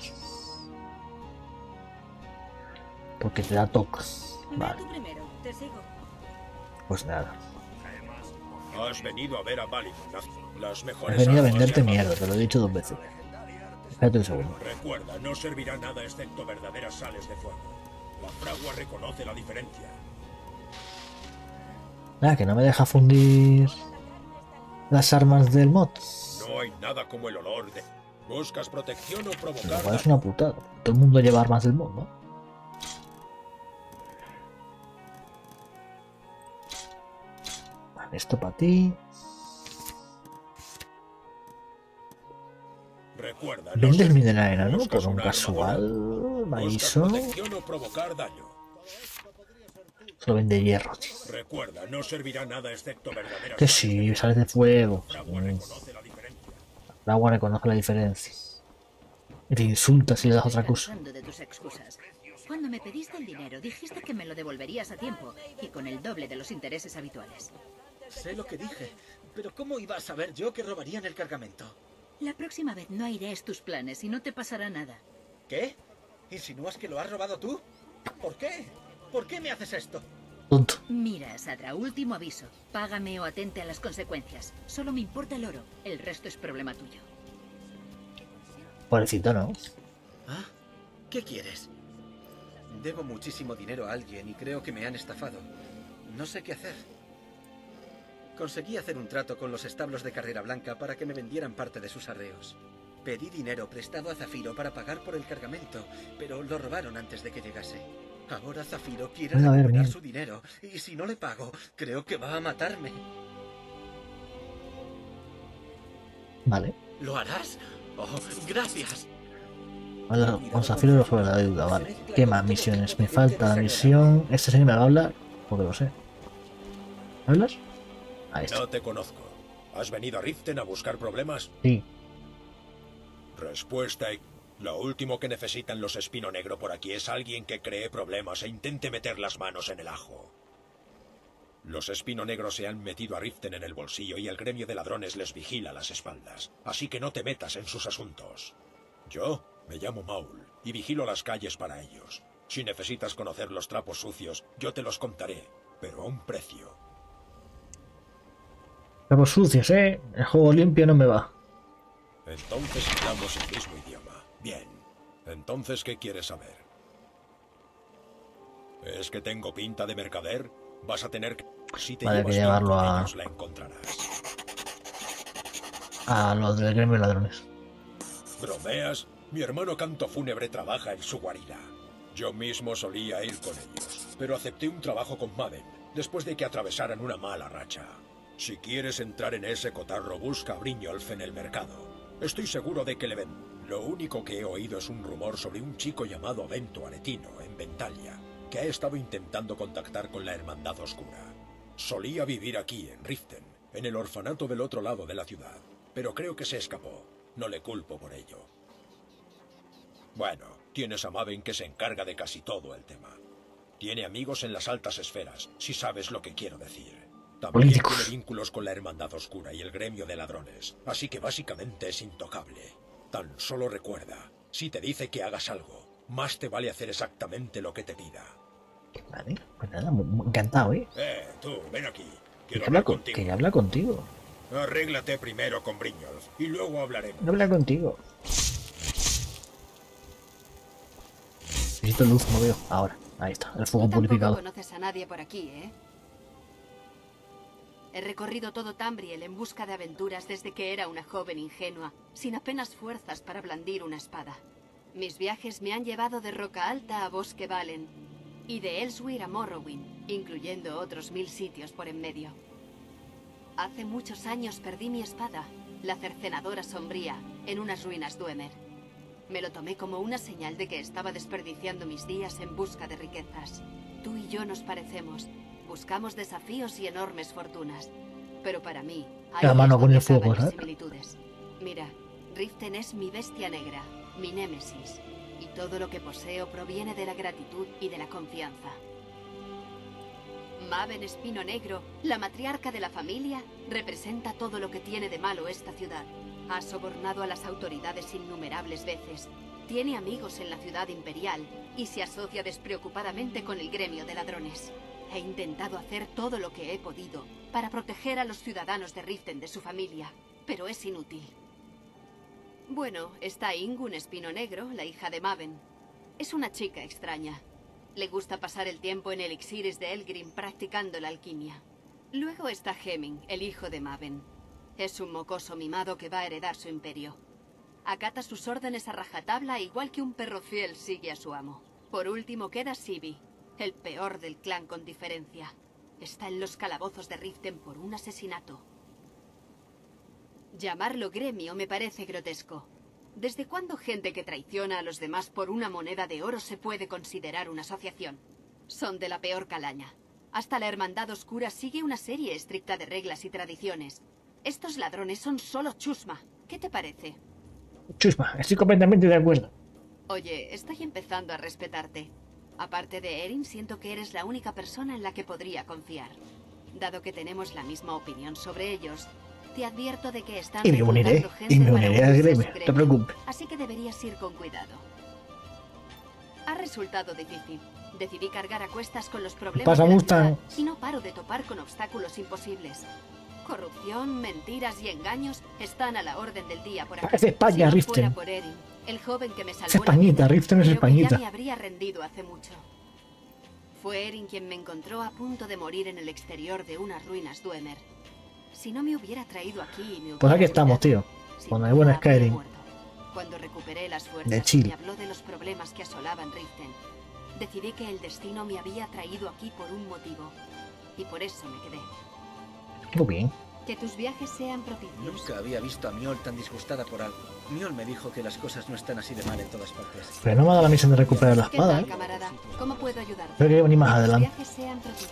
Porque te da toque. Ve Vale, tú primero, te sigo. pues nada. Has venido a ver a Balin. Las He mejores venido a armas venderte y mierda, te lo he dicho 2 veces. Espérate un segundo. Recuerda, no servirá nada excepto verdaderas sales de fuego. La fragua reconoce la diferencia. Nada, que no me deja fundir las armas del mod. No hay nada como el olor de... ¿Buscas protección o Lo provocar? cual es una putada. Todo el mundo lleva armas del mod, ¿no? Vale, esto para ti. Recuerda, Vendes ser- mineral, ¿no? buscas Por un una casual. armadura. ¿Buscas Maízo. protección o provocar daño? Solo vende hierro, tío. Recuerda, no servirá nada excepto verdaderas Que sales sí, de sales de fuego. fragua reconoce la diferencia. El agua reconoce la diferencia. Y te insulta si le das otra Estoy cosa. cansando de tus excusas. Cuando me pediste el dinero, dijiste que me lo devolverías a tiempo y con el doble de los intereses habituales. Sé lo que dije, pero ¿cómo iba a saber yo que robarían el cargamento? La próxima vez no airees tus planes y no te pasará nada. ¿Qué? ¿Insinúas que lo has robado tú? ¿Por qué? ¿Por qué me haces esto? Tonto. Mira, Sadra, último aviso. Págame o atente a las consecuencias. Solo me importa el oro. El resto es problema tuyo. Pobrecito, ¿no? ¿Ah? ¿Qué quieres? Debo muchísimo dinero a alguien y creo que me han estafado. No sé qué hacer. Conseguí hacer un trato con los establos de Carrera Blanca para que me vendieran parte de sus arreos. Pedí dinero prestado a Zafiro para pagar por el cargamento, pero lo robaron antes de que llegase. Ahora Zafiro quiere Venga, a ver, recuperar bien. su dinero, y si no le pago, creo que va a matarme. Vale. ¿Lo harás? Oh, gracias. Ahora, con Zafiro sobre la deuda, vale. ¿Qué más misiones? Me falta la misión. Este señor me va a hablar, porque lo sé. ¿Me hablas? Ahí está. No te conozco. ¿Has venido a Riften a buscar problemas? Sí. Respuesta. Lo último que necesitan los Espino Negro por aquí es alguien que cree problemas e intente meter las manos en el ajo. Los Espino Negro se han metido a Riften en el bolsillo y el gremio de ladrones les vigila a las espaldas. Así que no te metas en sus asuntos. Yo me llamo Maul y vigilo las calles para ellos. Si necesitas conocer los trapos sucios, yo te los contaré, pero a un precio. Trapos sucios, ¿eh? El juego limpio no me va. Entonces hablamos el mismo idioma. Bien. Entonces, ¿qué quieres saber? ¿Es que tengo pinta de mercader? Vas a tener que... Si te Vale, llevas que bien llevarlo con a- ellos, la encontrarás. A los del gremio de ladrones. ¿Bromeas? Mi hermano Canto Fúnebre trabaja en su guarida. Yo mismo solía ir con ellos, pero acepté un trabajo con Maven, después de que atravesaran una mala racha. Si quieres entrar en ese cotarro, busca a Brynjolf en el mercado. Estoy seguro de que le ven. Lo único que he oído es un rumor sobre un chico llamado Avento Aretino, en Ventalia, que ha estado intentando contactar con la Hermandad Oscura. Solía vivir aquí, en Riften, en el orfanato del otro lado de la ciudad, pero creo que se escapó. No le culpo por ello. Bueno, tienes a Maven que se encarga de casi todo el tema. Tiene amigos en las altas esferas, si sabes lo que quiero decir. También Políticos. tiene vínculos con la Hermandad Oscura y el gremio de ladrones, así que básicamente es intocable. Tan solo recuerda, si te dice que hagas algo, más te vale hacer exactamente lo que te pida. Vale, pues nada, encantado, ¿eh? Tú, ven aquí. Que Quiero habla, hablar contigo. que habla contigo. Arréglate primero con Brynjolf y luego hablaremos. Que habla contigo. Necesito luz, no veo. Ahora, ahí está, el fuego Tú tampoco purificado. conoces a nadie por aquí, ¿eh? He recorrido todo Tambriel en busca de aventuras desde que era una joven ingenua, sin apenas fuerzas para blandir una espada. Mis viajes me han llevado de Roca Alta a Bosque Valen y de Elsweyr a Morrowind, incluyendo otros 1000 sitios por en medio. Hace muchos años perdí mi espada, la cercenadora sombría, en unas ruinas Dwemer. Me lo tomé como una señal de que estaba desperdiciando mis días en busca de riquezas. Tú y yo nos parecemos. Buscamos desafíos y enormes fortunas. Pero para mí, hay La mano con el fuego, ¿sabes? similitudes. Mira, Riften es mi bestia negra, mi némesis. Y todo lo que poseo proviene de la gratitud y de la confianza. Maven Espino Negro, la matriarca de la familia, representa todo lo que tiene de malo esta ciudad. Ha sobornado a las autoridades innumerables veces. Tiene amigos en la ciudad imperial y se asocia despreocupadamente con el gremio de ladrones. He intentado hacer todo lo que he podido para proteger a los ciudadanos de Riften de su familia, pero es inútil. Bueno, está Ingun Espino Negro, la hija de Maven. Es una chica extraña. Le gusta pasar el tiempo en elixires de Elgrim practicando la alquimia. Luego está Hemming, el hijo de Maven. Es un mocoso mimado que va a heredar su imperio. Acata sus órdenes a rajatabla igual que un perro fiel sigue a su amo. Por último queda Sibi, el peor del clan con diferencia. Está en los calabozos de Riften por un asesinato. Llamarlo gremio me parece grotesco. ¿Desde cuándo gente que traiciona a los demás por una moneda de oro se puede considerar una asociación? Son de la peor calaña. Hasta la Hermandad Oscura sigue una serie estricta de reglas y tradiciones. Estos ladrones son solo chusma. ¿Qué te parece? Chusma, estoy completamente de acuerdo. Oye, estoy empezando a respetarte. Aparte de Erin, siento que eres la única persona en la que podría confiar. Dado que tenemos la misma opinión sobre ellos, te advierto de que están reclutando gente para unirse a su gremio, no te preocupes. así que deberías ir con cuidado. Ha resultado difícil. Decidí cargar a cuestas con los problemas de la ciudad y no paro de topar con obstáculos imposibles. Corrupción, mentiras y engaños están a la orden del día por aquí. Parece España, si no Riften. fuera por Erin, el joven que me salvó Es Españita, Riften es creo que Españita. ya me habría rendido hace mucho. Fue Erin quien me encontró a punto de morir en el exterior de unas ruinas Dwemer. Si no me hubiera traído aquí y me hubiera Pues aquí estamos, tío. Con el buen Skyrim. Cuando recuperé las De fuerzas y chill. me habló de los problemas que asolaban Riften, decidí que el destino me había traído aquí por un motivo. Y por eso me quedé. Muy bien. Que tus viajes sean propicios. Nunca había visto a Mjol tan disgustada por algo. Mjol me dijo que las cosas no están así de mal en todas partes. Pero no me ha dado la misión de recuperar la ¿Qué espada, tal, ¿eh? camarada? ¿Cómo puedo ayudarte? Creo que venir más Que tus adelante. viajes sean propicios.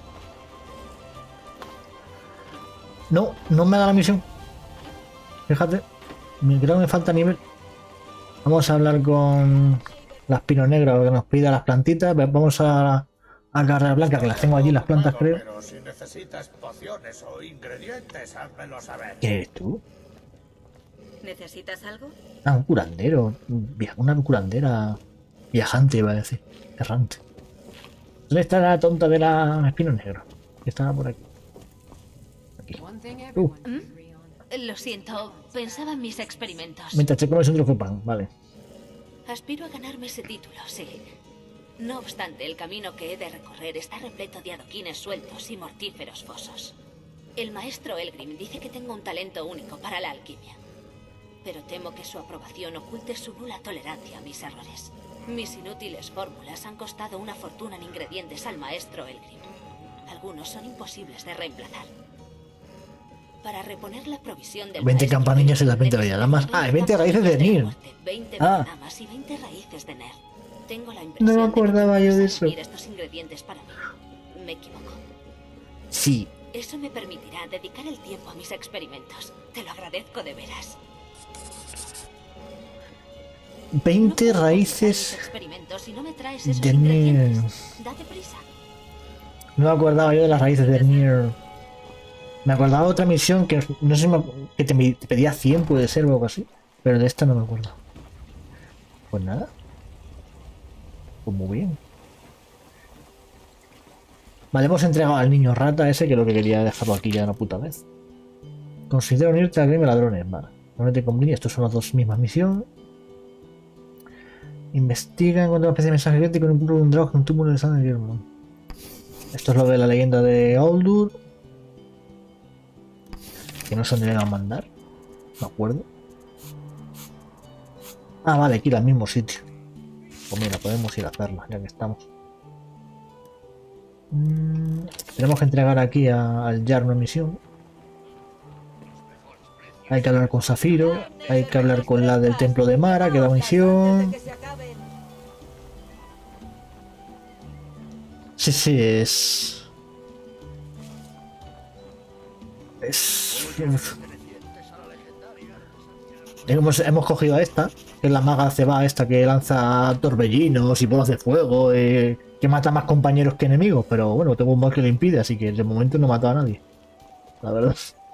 No, no me ha dado la misión. Fíjate. Creo que me falta nivel. Vamos a hablar con las Pino Negro que nos pida las plantitas. Vamos a Carrera Blanca, que las tengo allí, las plantas, creo. Pero si necesitas pociones o ingredientes, házmelo saber. ¿Qué eres tú? ¿Necesitas algo? Ah, un curandero. Una curandera viajante, iba a decir. Errante. ¿Dónde está la tonta de la Espino Negro? Que estaba por aquí. Lo siento, pensaba en mis experimentos. Mientras te comes un trozo de pan, vale. Aspiro a ganarme ese título, sí. No obstante, el camino que he de recorrer está repleto de adoquines sueltos y mortíferos fosos. El maestro Elgrim dice que tengo un talento único para la alquimia. Pero temo que su aprobación oculte su nula tolerancia a mis errores. Mis inútiles fórmulas han costado una fortuna en ingredientes al maestro Elgrim. Algunos son imposibles de reemplazar. Para reponer la provisión del 20 maestro campanillas y las 20 Elgrim, velladas. Ah, 20 raíces de Nir. 20 Ah. venamas y 20 raíces de Ner. Tengo la No impresión me de que acordaba yo de puedes eso. servir estos ingredientes para mí. Me equivoco. Sí. Eso me permitirá dedicar el tiempo a mis experimentos. Te lo agradezco de veras. 20 raíces Experimentos si no me traes esos de Nir. ingredientes. Date prisa. No me acordaba yo de las raíces de Nir. Me acordaba de otra misión que no sé si que te pedía 100, puede ser o algo así. Pero de esta no me acuerdo. Pues nada. Pues muy bien. Vale, hemos entregado al niño rata ese, que es lo que quería dejarlo aquí ya de una puta vez. Considero unirte al gremio de ladrones, vale. No te conviene, estos son las dos mismas misiones. Investiga, encuentra una especie de mensaje crítico en un punto de un dragón con un túmulo de sangre de hierro. Esto es lo de la leyenda de Oldur. Que no sé dónde le van a mandar. No me acuerdo. Ah, vale, aquí al mismo sitio. Pues mira, podemos ir a hacerla, ya que estamos. Tenemos que entregar aquí al Jar una misión. Hay que hablar con Zafiro. Hay que hablar con la del templo de Mara, que da misión. Sí, sí, es... Hemos cogido a esta, que es la maga ceba esta que lanza torbellinos y bolas de fuego, que mata más compañeros que enemigos, pero bueno, tengo un mal que lo impide, así que de momento no he matado a nadie. La verdad.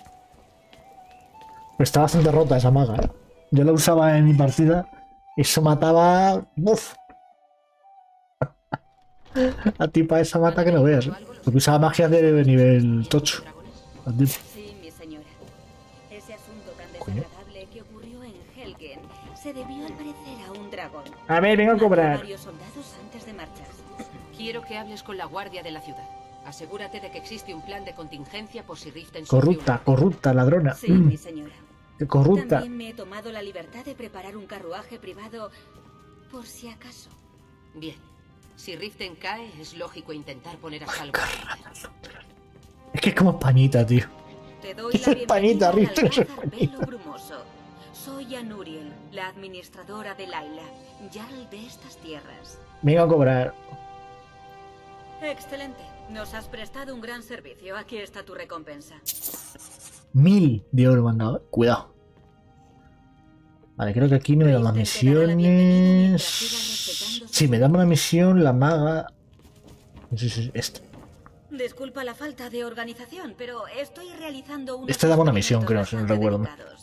Pero está bastante rota esa maga, ¿eh? Yo la usaba en mi partida, eso mataba... ¡Uf! A ti para esa mata que no veas. Porque usaba magia de nivel tocho. Sí, mi señora. Ese asunto tan desagradable que ocurrió en Helgen se debió al parecer a un dragón. A ver, vengo a cobrar. Varios soldados antes de marchar. Quiero que hables con la guardia de la ciudad. Asegúrate de que existe un plan de contingencia por si Riften Corrupta, corrupta, ladrona. Sí, mi señora. Corrupta. También me he tomado la libertad de preparar un carruaje privado por si acaso. Bien. Si Riften cae, es lógico intentar poner a salvo. Es que es como Españita, tío. Te doy Es la Españita, bienvenida al Riften es Alcázar Velo Brumoso. Soy Anuriel, la administradora de Laila, Jarl de estas tierras. Vengo a cobrar. Excelente. Nos has prestado un gran servicio. Aquí está tu recompensa. 1000 de oro me han dado. Cuidado. Vale, creo que aquí no me dan más misiones. Sí, me dan una misión, la maga. No sé si es esta. Disculpa la falta de organización, pero estoy realizando una... Esta daba una misión, creo, si no recuerdo.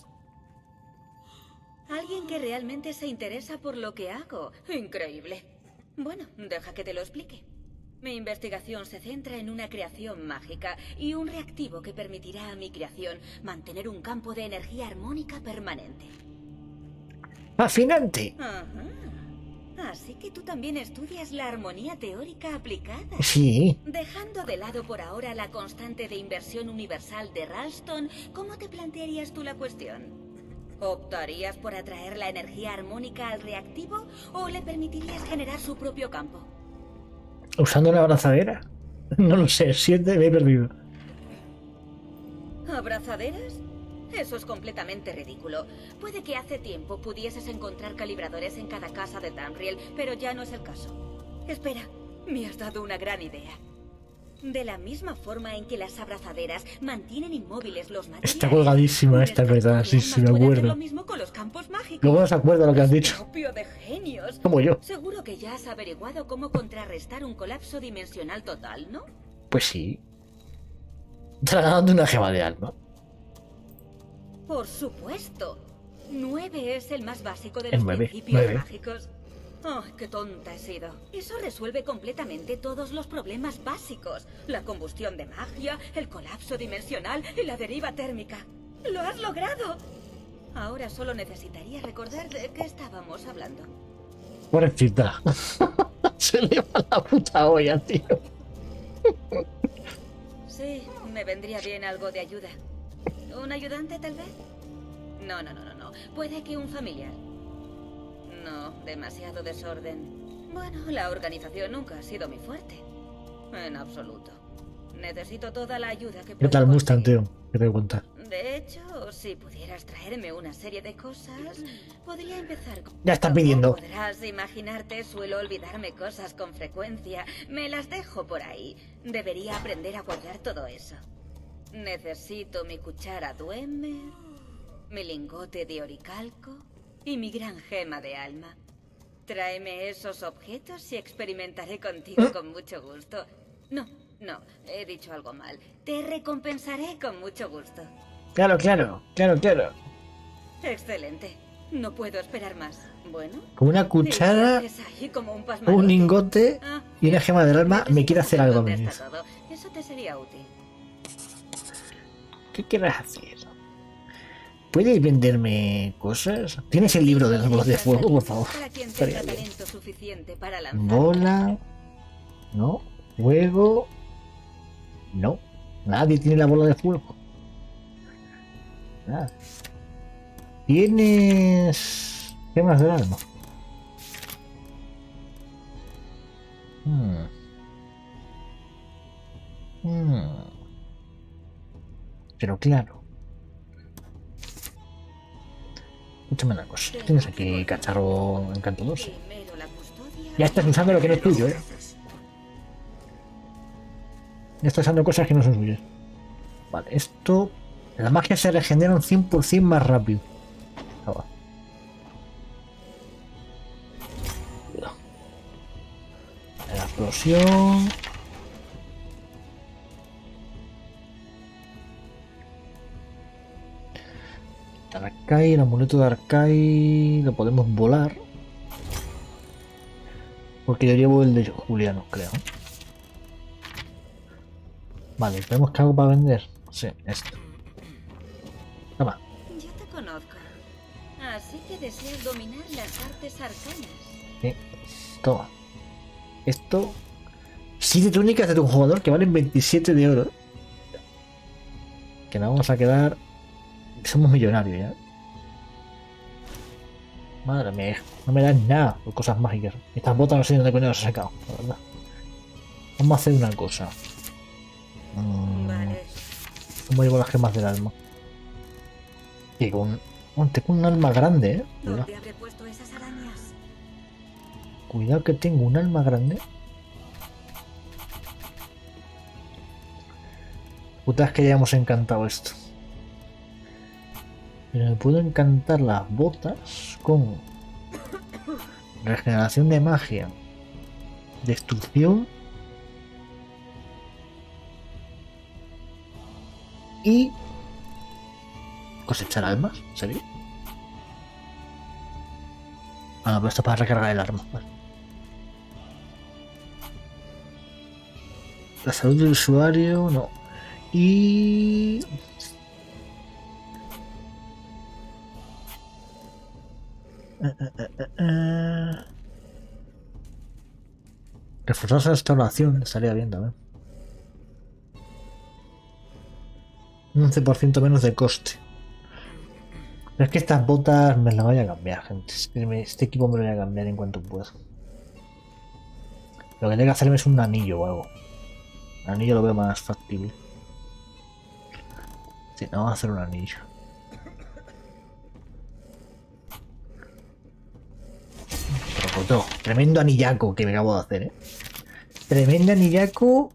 Alguien que realmente se interesa por lo que hago. Increíble. Bueno, deja que te lo explique. Mi investigación se centra en una creación mágica y un reactivo que permitirá a mi creación mantener un campo de energía armónica permanente. ¡Fascinante! Ajá. Así que tú también estudias la armonía teórica aplicada. Sí. Dejando de lado por ahora la constante de inversión universal de Ralston, ¿cómo te plantearías tú la cuestión? ¿Optarías por atraer la energía armónica al reactivo o le permitirías generar su propio campo? ¿Usando una abrazadera? No lo sé, 7 me he perdido. ¿Abrazaderas? Eso es completamente ridículo. Puede que hace tiempo pudieses encontrar calibradores en cada casa de Tamriel, pero ya no es el caso. Espera, me has dado una gran idea. De la misma forma en que las abrazaderas mantienen inmóviles los materiales... Está colgadísima esta, es verdad, sí, sí, me acuerdo. Lo mismo con los campos mágicos. Luego no se acuerda lo que has dicho. Propio de genios. Como yo. Seguro que ya has averiguado cómo contrarrestar un colapso dimensional total, ¿no? Pues sí. Tragando una gema de alma. Por supuesto. 9 es el más básico de los 9, principios 9. mágicos. ¡Ay, qué tonta he sido! Eso resuelve completamente todos los problemas básicos. La combustión de magia, el colapso dimensional y la deriva térmica. ¡Lo has logrado! Ahora solo necesitaría recordar de qué estábamos hablando. Pobrecita. Se le va la puta olla, tío. Sí, me vendría bien algo de ayuda. ¿Un ayudante, tal vez? No. Puede que un familiar. No, demasiado desorden. Bueno, la organización nunca ha sido mi fuerte. En absoluto. Necesito toda la ayuda que pueda. ¿Qué tal Mustang, tío? ¿Qué te voy a contar? De hecho, si pudieras traerme una serie de cosas, podría empezar con... Ya estás pidiendo. Podrás imaginarte, suelo olvidarme cosas con frecuencia. Me las dejo por ahí. Debería aprender a guardar todo eso. Necesito mi cuchara Dwemer, mi lingote de oricalco y mi gran gema de alma. Tráeme esos objetos y experimentaré contigo con mucho gusto. No, he dicho algo mal. Te recompensaré con mucho gusto. Claro. Excelente. No puedo esperar más. Bueno. Con una cuchara, ahí como un pasmarote. un lingote y una gema del alma me quiere hacer algo a mí. Eso te sería útil. ¿Qué quieres hacer? ¿Puedes venderme cosas? ¿Tienes el libro de las bolas de fuego, por favor? Estaría bien. Bola. No. Fuego. No. Nadie tiene la bola de fuego. Nada. ¿Tienes gemas del alma? Pero claro. Escúchame una cosa. Tienes aquí cacharro encantador. Ya estás usando lo que no es tuyo, ¿eh? Ya estás usando cosas que no son suyas. Vale, esto... La magia se regenera un 100% más rápido. Cuidado. La explosión... Arcai, el amuleto de Arcai lo podemos volar. Porque yo llevo el de Juliano, creo. Vale, ¿tenemos que algo para vender? Sí, esto. Toma. Ya te conozco. Así que deseas dominar las artes arcanas. Sí. Toma. Esto. 7 túnicas de tu jugador que valen 27 de oro. Que nos vamos a quedar. Somos millonarios ya. Madre mía, no me dan nada por cosas mágicas. Estas botas no sé dónde coño las he sacado, la verdad. Vamos a hacer una cosa. Vale. ¿Cómo llevo las gemas del alma? Y con. Tengo un alma grande, Cuidado. ¿Dónde habré puesto esas arañas? Cuidado que tengo un alma grande. Puta, es que ya hemos encantado esto. Pero me puedo encantar las botas con regeneración de magia, destrucción y cosechar almas. ¿En serio? Ah, no, pero esto es para recargar el arma. Vale. La salud del usuario, no. Y... reforzar esa restauración estaría bien también. Un 11% menos de coste. Pero es que estas botas me las voy a cambiar, gente. Este equipo me lo voy a cambiar en cuanto pueda. Lo que tengo que hacerme es un anillo o algo. El anillo lo veo más factible. Sí, no, vamos a hacer un anillo. Pero tremendo anillaco que me acabo de hacer, Tremendo anillaco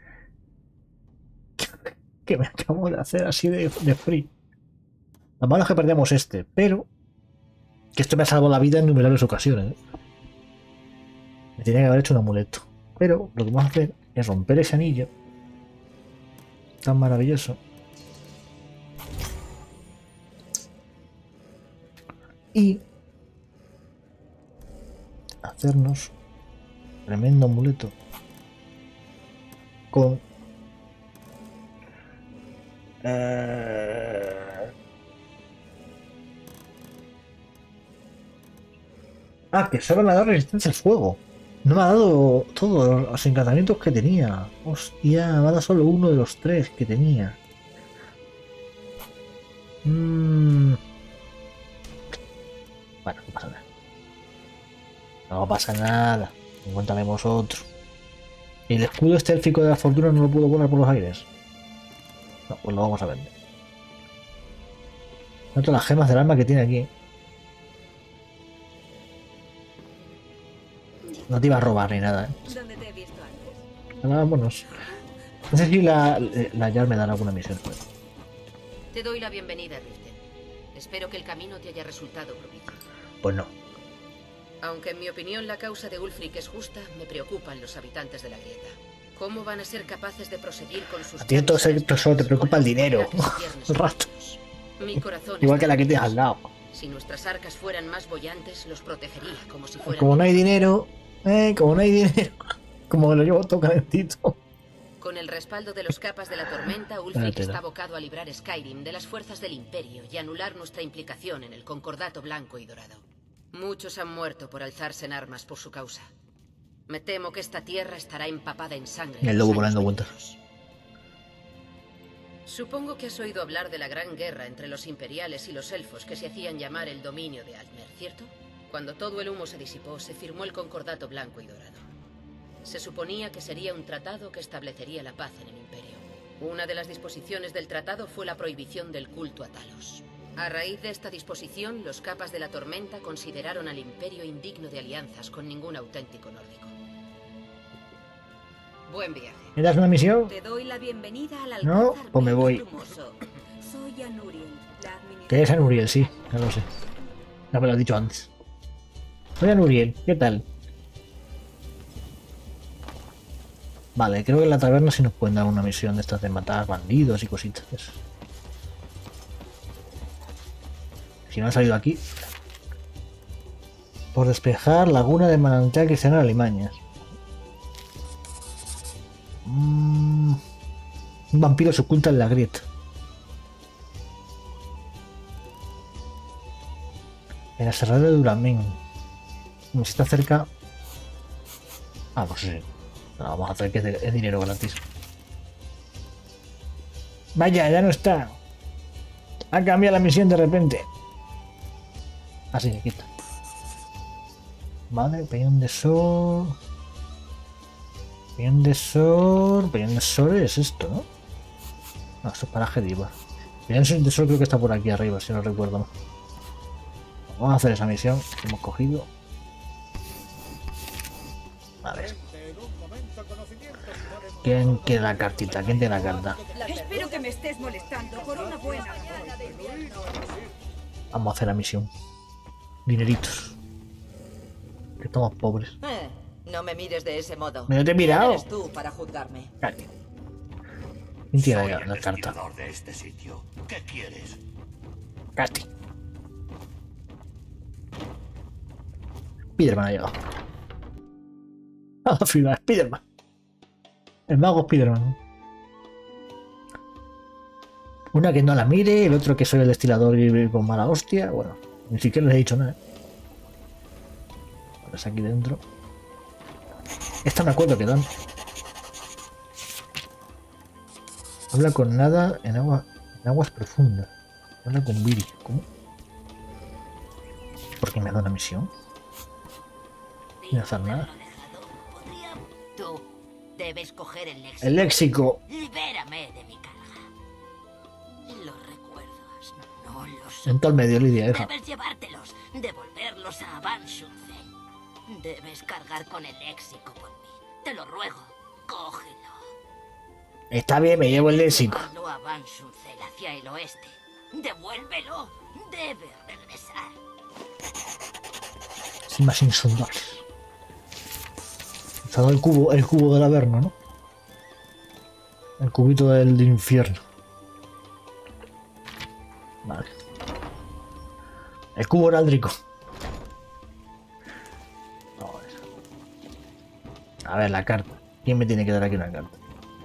que me acabo de hacer así de free. Lo malo es que perdemos este, pero que esto me ha salvado la vida en innumerables ocasiones. Me tenía que haber hecho un amuleto. Pero lo que vamos a hacer es romper ese anillo tan maravilloso y hacernos tremendo amuleto con que solo me ha dado resistencia al fuego. No me ha dado todos los encantamientos que tenía. Hostia, me ha dado solo uno de los 3 que tenía. Bueno, no pasa nada. No pasa nada. Encontraremos otro. ¿Y el escudo este élfico de la fortuna no lo puedo volar por los aires? No, pues lo vamos a vender. Noto las gemas del alma que tiene aquí. No te iba a robar ni nada, ¿Dónde te he visto antes? Vámonos. No sé si la Yar me dará alguna misión. Te doy la bienvenida, Riften. Espero que el camino te haya resultado propicio. Pues no. Aunque en mi opinión la causa de Ulfric es justa, me preocupan los habitantes de la grieta. ¿Cómo van a ser capaces de proseguir con sus... A ti solo te preocupa el dinero. El rato. Mi corazón igual que la que tienes al lado. Si nuestras arcas fueran más bollantes, los protegería como si fueran... Como no hay dinero... como no hay dinero... Como me lo llevo todo calentito. Con el respaldo de los capas de la tormenta, Ulfric está abocado a librar Skyrim de las fuerzas del Imperio y anular nuestra implicación en el Concordato Blanco y Dorado. Muchos han muerto por alzarse en armas por su causa. Me temo que esta tierra estará empapada en sangre. Y el lobo volando vueltas. Supongo que has oído hablar de la gran guerra entre los imperiales y los elfos que se hacían llamar el dominio de Altmer, ¿cierto? Cuando todo el humo se disipó, se firmó el Concordato Blanco y Dorado. Se suponía que sería un tratado que establecería la paz en el Imperio. Una de las disposiciones del tratado fue la prohibición del culto a Talos. A raíz de esta disposición, los capas de la tormenta consideraron al Imperio indigno de alianzas con ningún auténtico nórdico. Buen viaje. ¿Me das una misión? Te doy la bienvenida al No, pues me voy. Soy Anuriel, la administradora. Que es Anuriel, sí, ya lo sé. Ya me lo has dicho antes. Soy Anuriel, ¿qué tal? Vale, creo que en la taberna sí nos pueden dar una misión de estas de matar bandidos y cositas. Si no ha salido aquí. Por despejar laguna de manantial cristiano de Alimañas. Un vampiro se oculta en la grieta. En la serrada de Duramén. Como si está cerca. Ah, pues sí. No, vamos a hacer que es dinero gratis. Vaya, ya no está. Ha cambiado la misión de repente. Así que quita. Vale, peñón de sol. Peñón de sol. Peñón de sol es esto, ¿no? No, esto es paraje de Ibar. Peñón de sol creo que está por aquí arriba, si no recuerdo mal. Vamos a hacer esa misión que hemos cogido. A ver. ¿Quién quiere la cartita? ¿Quién tiene la carta? Espero que me estés molestando por una buena razón. Vamos a hacer la misión. Dineritos. Que estamos pobres. No me mires de ese modo. Me lo he mirado. ¿Quién eres tú para juzgarme? Cállate. ¿Quién tiene la carta? De este sitio. ¿Qué quieres? Cállate. Spiderman ha llegado. Ah, final, Spiderman. El mago Spiderman. Una que no la mire, el otro que soy el destilador y con mala hostia. Bueno, ni siquiera les he dicho nada. Ahora es aquí dentro. Esta me acuerdo que dan. Habla con nada en aguas profundas. Habla con Viri. ¿Cómo? ¿Por qué me da una misión? Sin hacer nada. Tú debes coger el léxico. El léxico. Libérame de mi carga. Los recuerdos no los son. En todo el medio, Lidia, deja. Debes llevártelos, devolverlos a Van Sunzel. Debes cargar con el léxico por mí. Te lo ruego, cógelo. Está bien, me llevo el léxico. Llévalo a Van Sunzel hacia el oeste. Devuélvelo. Debe regresar. Sin más insondables. Se ha dado el cubo del Averno, ¿no? El cubito del infierno. Vale. El cubo heráldrico. A ver, la carta. ¿Quién me tiene que dar aquí una carta?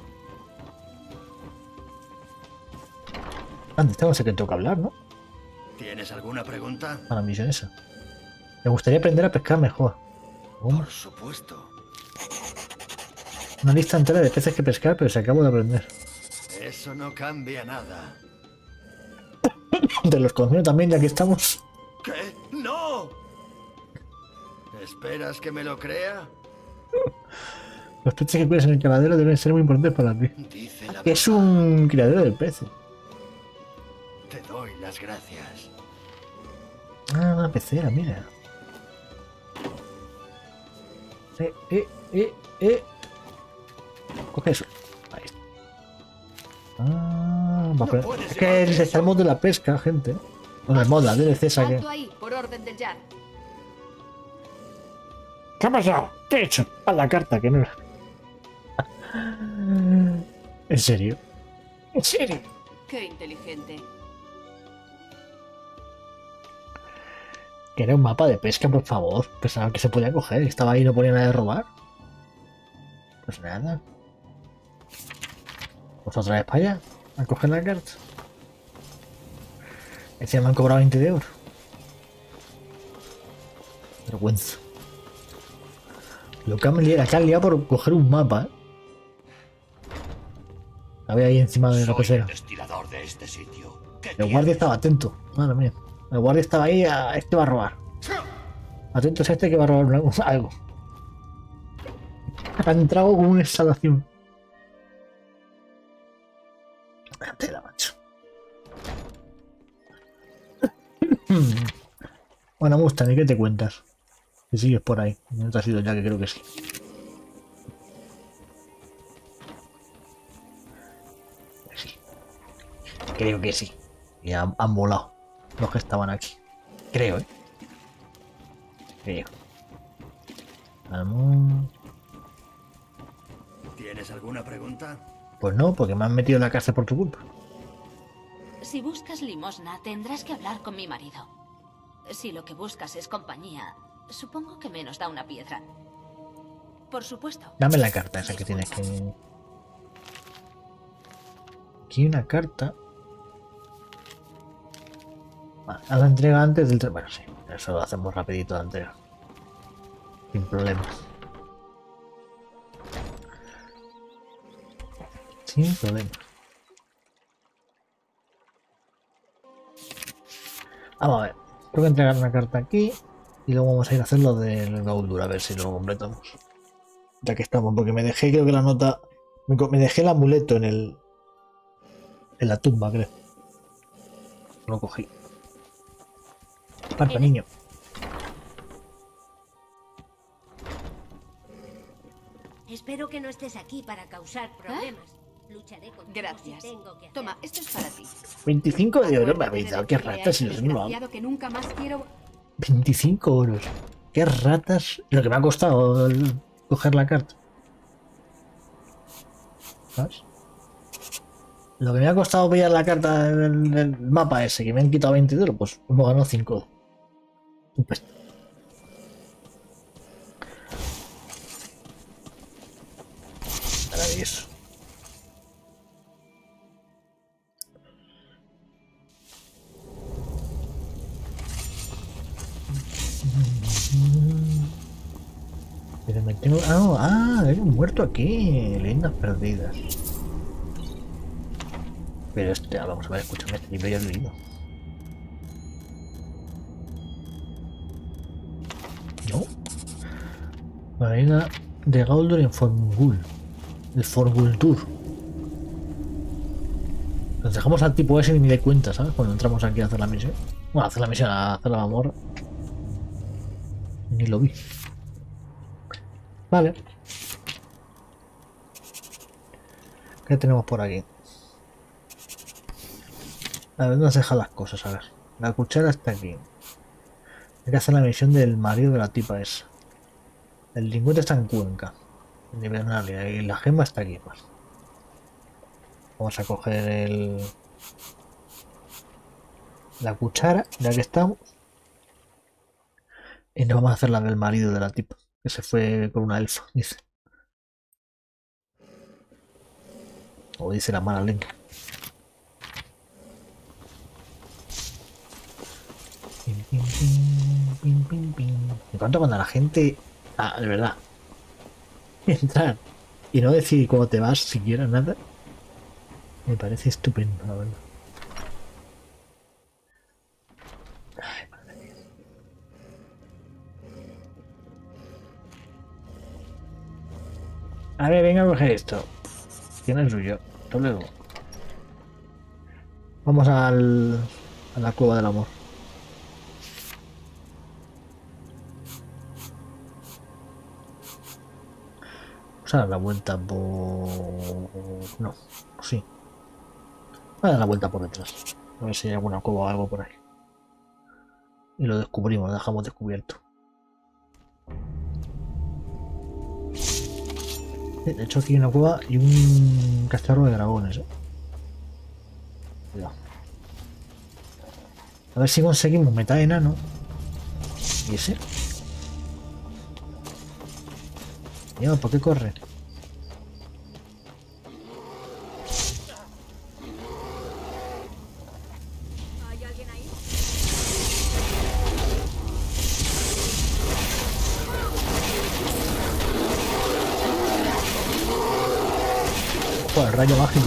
Antes tengo que tengo que hablar, ¿no? ¿Tienes alguna pregunta? A la misión esa. Me gustaría aprender a pescar mejor. Por supuesto. Una lista entera de peces que pescar, pero se acabo de aprender. Eso no cambia nada. De los conocidos también, ya que estamos. ¿Qué? ¡No! ¿Esperas que me lo crea? Los peces que cuidas en el criadero deben ser muy importantes para ti. Es un criadero de peces. Te doy las gracias. Ah, una pecera, mira. Coge eso. Ahí está. Ah, va a poner... Es que es el mod de la pesca, gente. Bueno, el mod, la DLC esa que... Alto ahí, por orden del Jar. ¿Qué ha pasado? ¿Qué he hecho? A la carta, que no era. ¿En serio? ¿En serio? Qué inteligente. Que era un mapa de pesca, por favor. Pensaba que se podía coger. Estaba ahí y no ponía nada de robar. Pues nada. Pues otra vez para allá. A coger la carta. Encima me han cobrado 20 de oro. Vergüenza. Lo que han liado por coger un mapa, ¿eh? La veo ahí encima de la pecera. De este sitio. El guardia estaba atento. Madre mía. El guardia estaba ahí. Este va a robar. Atentos a este que va a robar algo. Ha entrado con una instalación. Tela, macho. Bueno, Mustang, ¿y qué te cuentas? Que sigues por ahí. No te has ido ya, que creo que sí. Sí. Creo que sí. Y han volado los que estaban aquí. Creo, ¿eh? Creo. Vamos. ¿Tienes alguna pregunta? Pues no, porque me han metido en la cárcel por tu culpa. Si buscas limosna, tendrás que hablar con mi marido. Si lo que buscas es compañía, Supongo que menos da una piedra. Por supuesto. Dame la carta esa que tienes que... Aquí hay una carta. Vale, haz la entrega antes del... Bueno, sí, eso lo hacemos rapidito la entrega. Sin problemas. Sin problemas. Vamos a ver. Tengo que entregar una carta aquí. Y luego vamos a ir a hacer lo del Gauldur, a ver si lo completamos. Ya que estamos, porque me dejé, creo que la nota... Me dejé el amuleto en la tumba, creo. Lo cogí. Parta, niño. Espero que no estés aquí para causar problemas. Lucharé contigo. Gracias. Si tengo que Toma, esto es para ti. 25 de oro me habéis dado. Qué ratas si los no hago. Que nunca más quiero... 25 euros. Qué ratas. Lo que me ha costado coger la carta. ¿Sabes? Lo que me ha costado pillar la carta del mapa ese, que me han quitado 20 euros, pues hemos ganado 5. Maravilloso. Pero me tengo... hay un muerto aquí. Leyendas perdidas. Pero vamos a ver, escúchame, este libro ya lo he leído. No. La leyenda de Gauldur en Formgul. El Formguldur. Nos dejamos al tipo ese y ni de cuenta, ¿sabes? Cuando entramos aquí a hacer la misión. Bueno, a hacer la misión, a hacer la mamorra. Ni lo vi. Vale. ¿Qué tenemos por aquí? A ver, ¿dónde se dejan las cosas? A ver. La cuchara está aquí. Hay que hacer la misión del marido de la tipa esa. El lingüete está en Cuenca. En Invernalia. Y la gema está aquí. Pues. Vamos a coger la cuchara, ya que estamos. Y nos vamos a hacer la del marido de la tipa. Que se fue con una elfa, dice. O dice la mala lengua. Me encanta cuando la gente... de verdad. Entrar y no decir cómo te vas siquiera nada. Me parece estupendo, la verdad. Ay, madre mía. A ver, venga a coger esto. Tiene el suyo. Hasta luego. Vamos a la cueva del amor. Vamos a dar la vuelta por... No, sí. Voy a dar la vuelta por detrás. A ver si hay alguna cueva o algo por ahí. Y lo descubrimos, lo dejamos descubierto. De hecho aquí hay una cueva y un cacharro de dragones. Cuidado. A ver si conseguimos meta enano. ¿Y ese? Dios, ¿por qué corre? ¿Hay alguien ahí? Joder, el rayo mágico.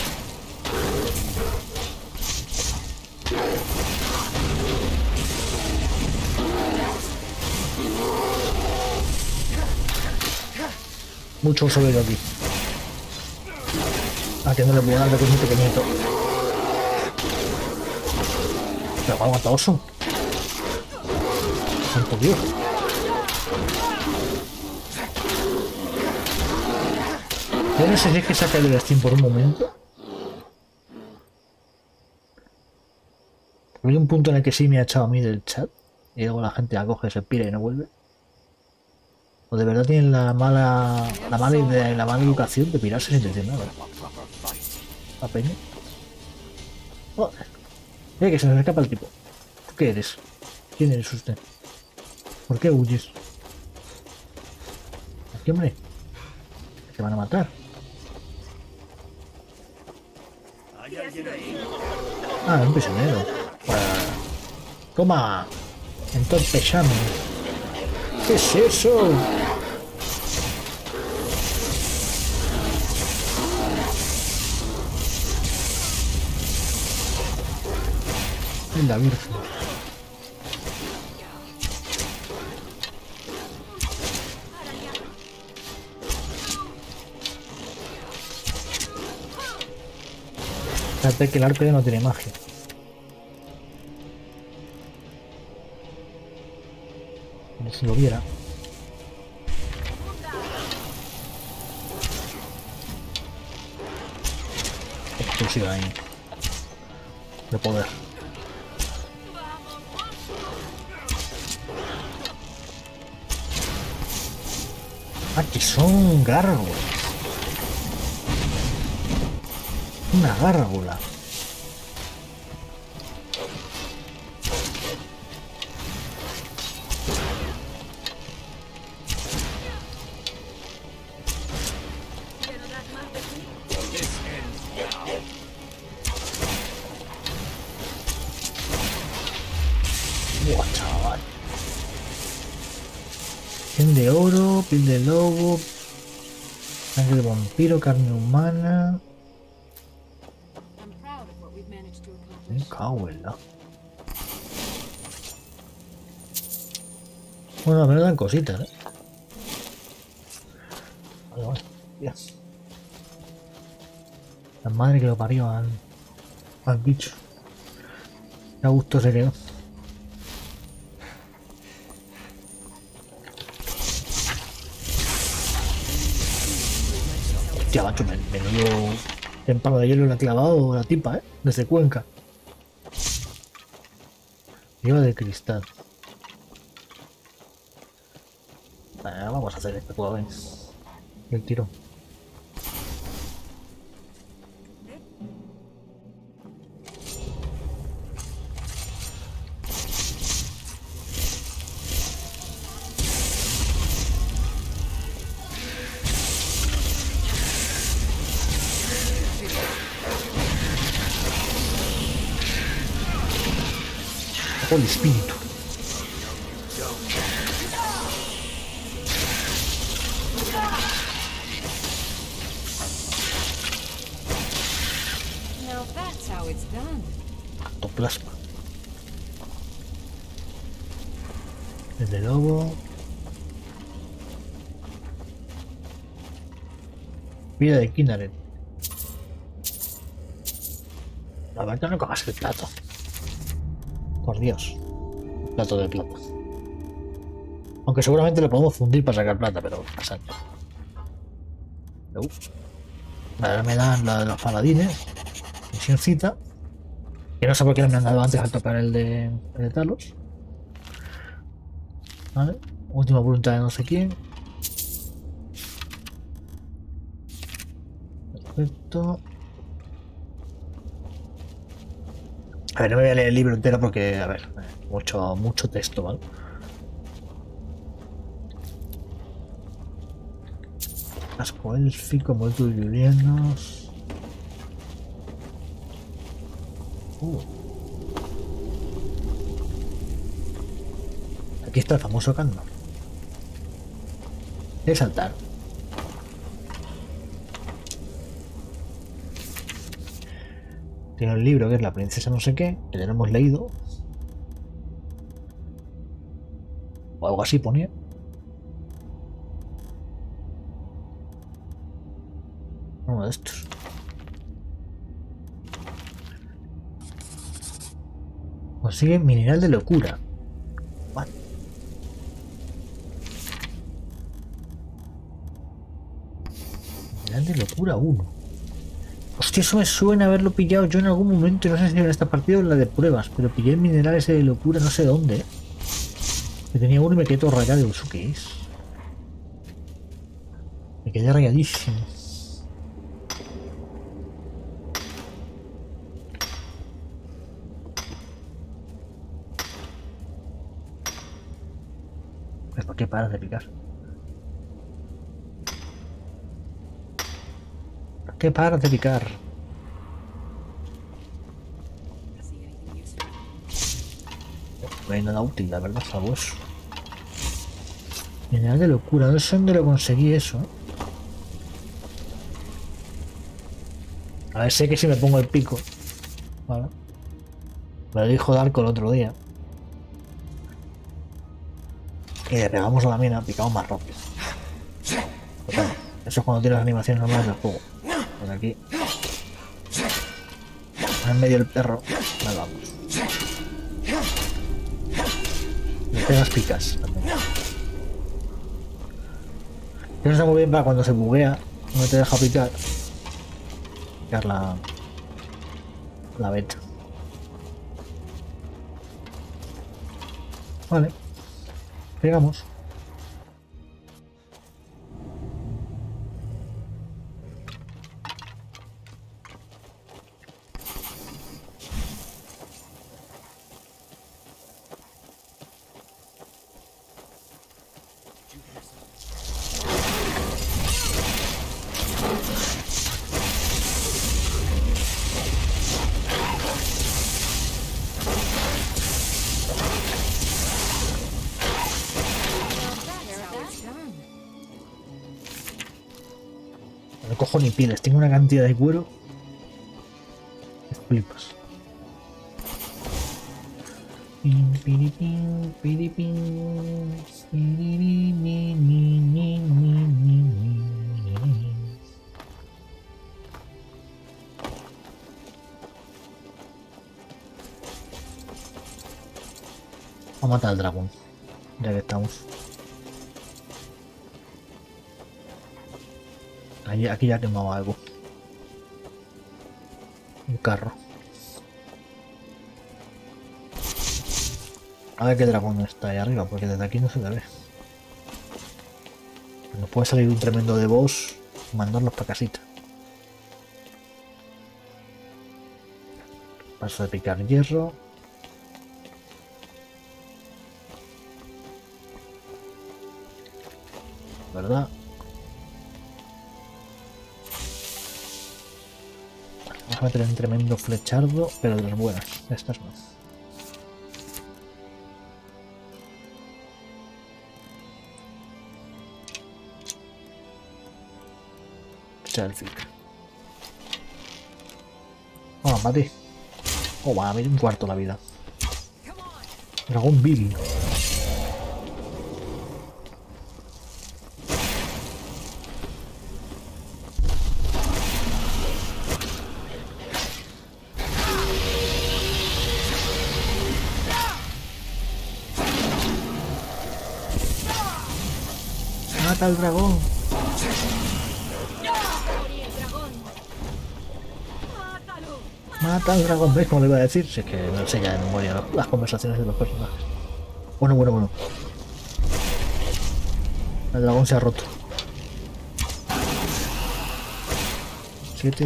Mucho sobre aquí. A que no le puedo dar de que es muy pequeñito. Pero va aguantadoso. Santo Dios. Yo no sé si es que se ha caído el Steam por un momento. Hay un punto en el que sí me ha echado a mí del chat. Y luego la gente la coge, se pira y no vuelve. O de verdad tienen la mala idea y la mala educación de pirarse sin decir nada. La peña. Joder. Que se nos escapa el tipo. ¿Tú qué eres? ¿Quién eres usted? ¿Por qué huyes? Aquí, hombre. Te van a matar. Ah, un prisionero. Toma. Entorpechame. ¿Qué es eso? Es la Virgen. Fíjate que el arco ya no tiene magia. Si lo viera. Exclusiva ahí. De poder. Aquí son gárgolas. Una gárgola. Buah, chaval. Piel de oro, piel de lobo, sangre de vampiro, carne humana. Me cago en la. Bueno, me dan cositas, ¿eh? Vale, vale. Ya. La madre que lo parió al bicho. Qué a gusto se quedó. Hostia, macho, menudo tempano de hielo le ha clavado la tipa, ¿eh? Desde Cuenca. Lleva de cristal. Bueno, vamos a hacer este juego, ¿eh? El tiro. El espíritu. Ectoplasma. El de lobo. Vida de Kinaret. La verdad no cojas el plato. Por Dios. Plato de plata. Aunque seguramente lo podemos fundir para sacar plata, pero pasando. Ahora me dan la de los paladines. Misioncita. Que no sé por qué me han dado antes al tocar el de Talos. Vale. Última voluntad de no sé quién. Perfecto. A ver, no me voy a leer el libro entero porque, a ver, mucho texto, ¿vale? Casco élfico, muerto de violinos. Aquí está el famoso Kando. Es saltar. Tiene un libro que es La princesa no sé qué, que ya lo hemos leído. O algo así ponía. Uno de estos. Consigue mineral de locura. Vale. Mineral de locura 1. Hostia, eso me suena haberlo pillado yo en algún momento, no sé si en esta partida o en la de pruebas, pero pillé el mineral ese de locura no sé dónde, ¿eh? Que tenía uno y me quedé todo rayado. ¿Eso qué es? Me quedé rayadísimo. ¿Por qué paras de picar? ¿Por qué paras de picar? No hay nada útil, la verdad, salvo eso. Mineral de locura, no sé dónde lo conseguí eso. A ver, sé que si me pongo el pico. Vale. Me lo dijo Darko el otro día. Y le pegamos a la mina, picamos más rápido. Total, eso es cuando tienes las animaciones normales del juego. Pues aquí. En medio el perro. Vale, vamos. Le pegas picas también. Eso está muy bien para cuando se buguea, no te deja picar. Picar la beta. Vale. Pegamos. No cojo ni pieles, tengo una cantidad de cuero. Que flipas. Vamos a matar al dragón, ya que estamos. Aquí ya quemaba algo. Un carro. A ver qué dragón está ahí arriba, porque desde aquí no se le ve. Nos puede salir un tremendo de boss y mandarlos para casita. Paso de picar hierro. ¿Verdad? Vamos a meter un tremendo flechardo, pero de las buenas. Estas no. Selfie. Vamos, mate. Oh, va, a meter un cuarto la vida. Dragón Billy. Mata al dragón. Mata al dragón. ¿Veis cómo le iba a decir? Si es que no sé ya de memoria las conversaciones de los personajes. Bueno. El dragón se ha roto. 7.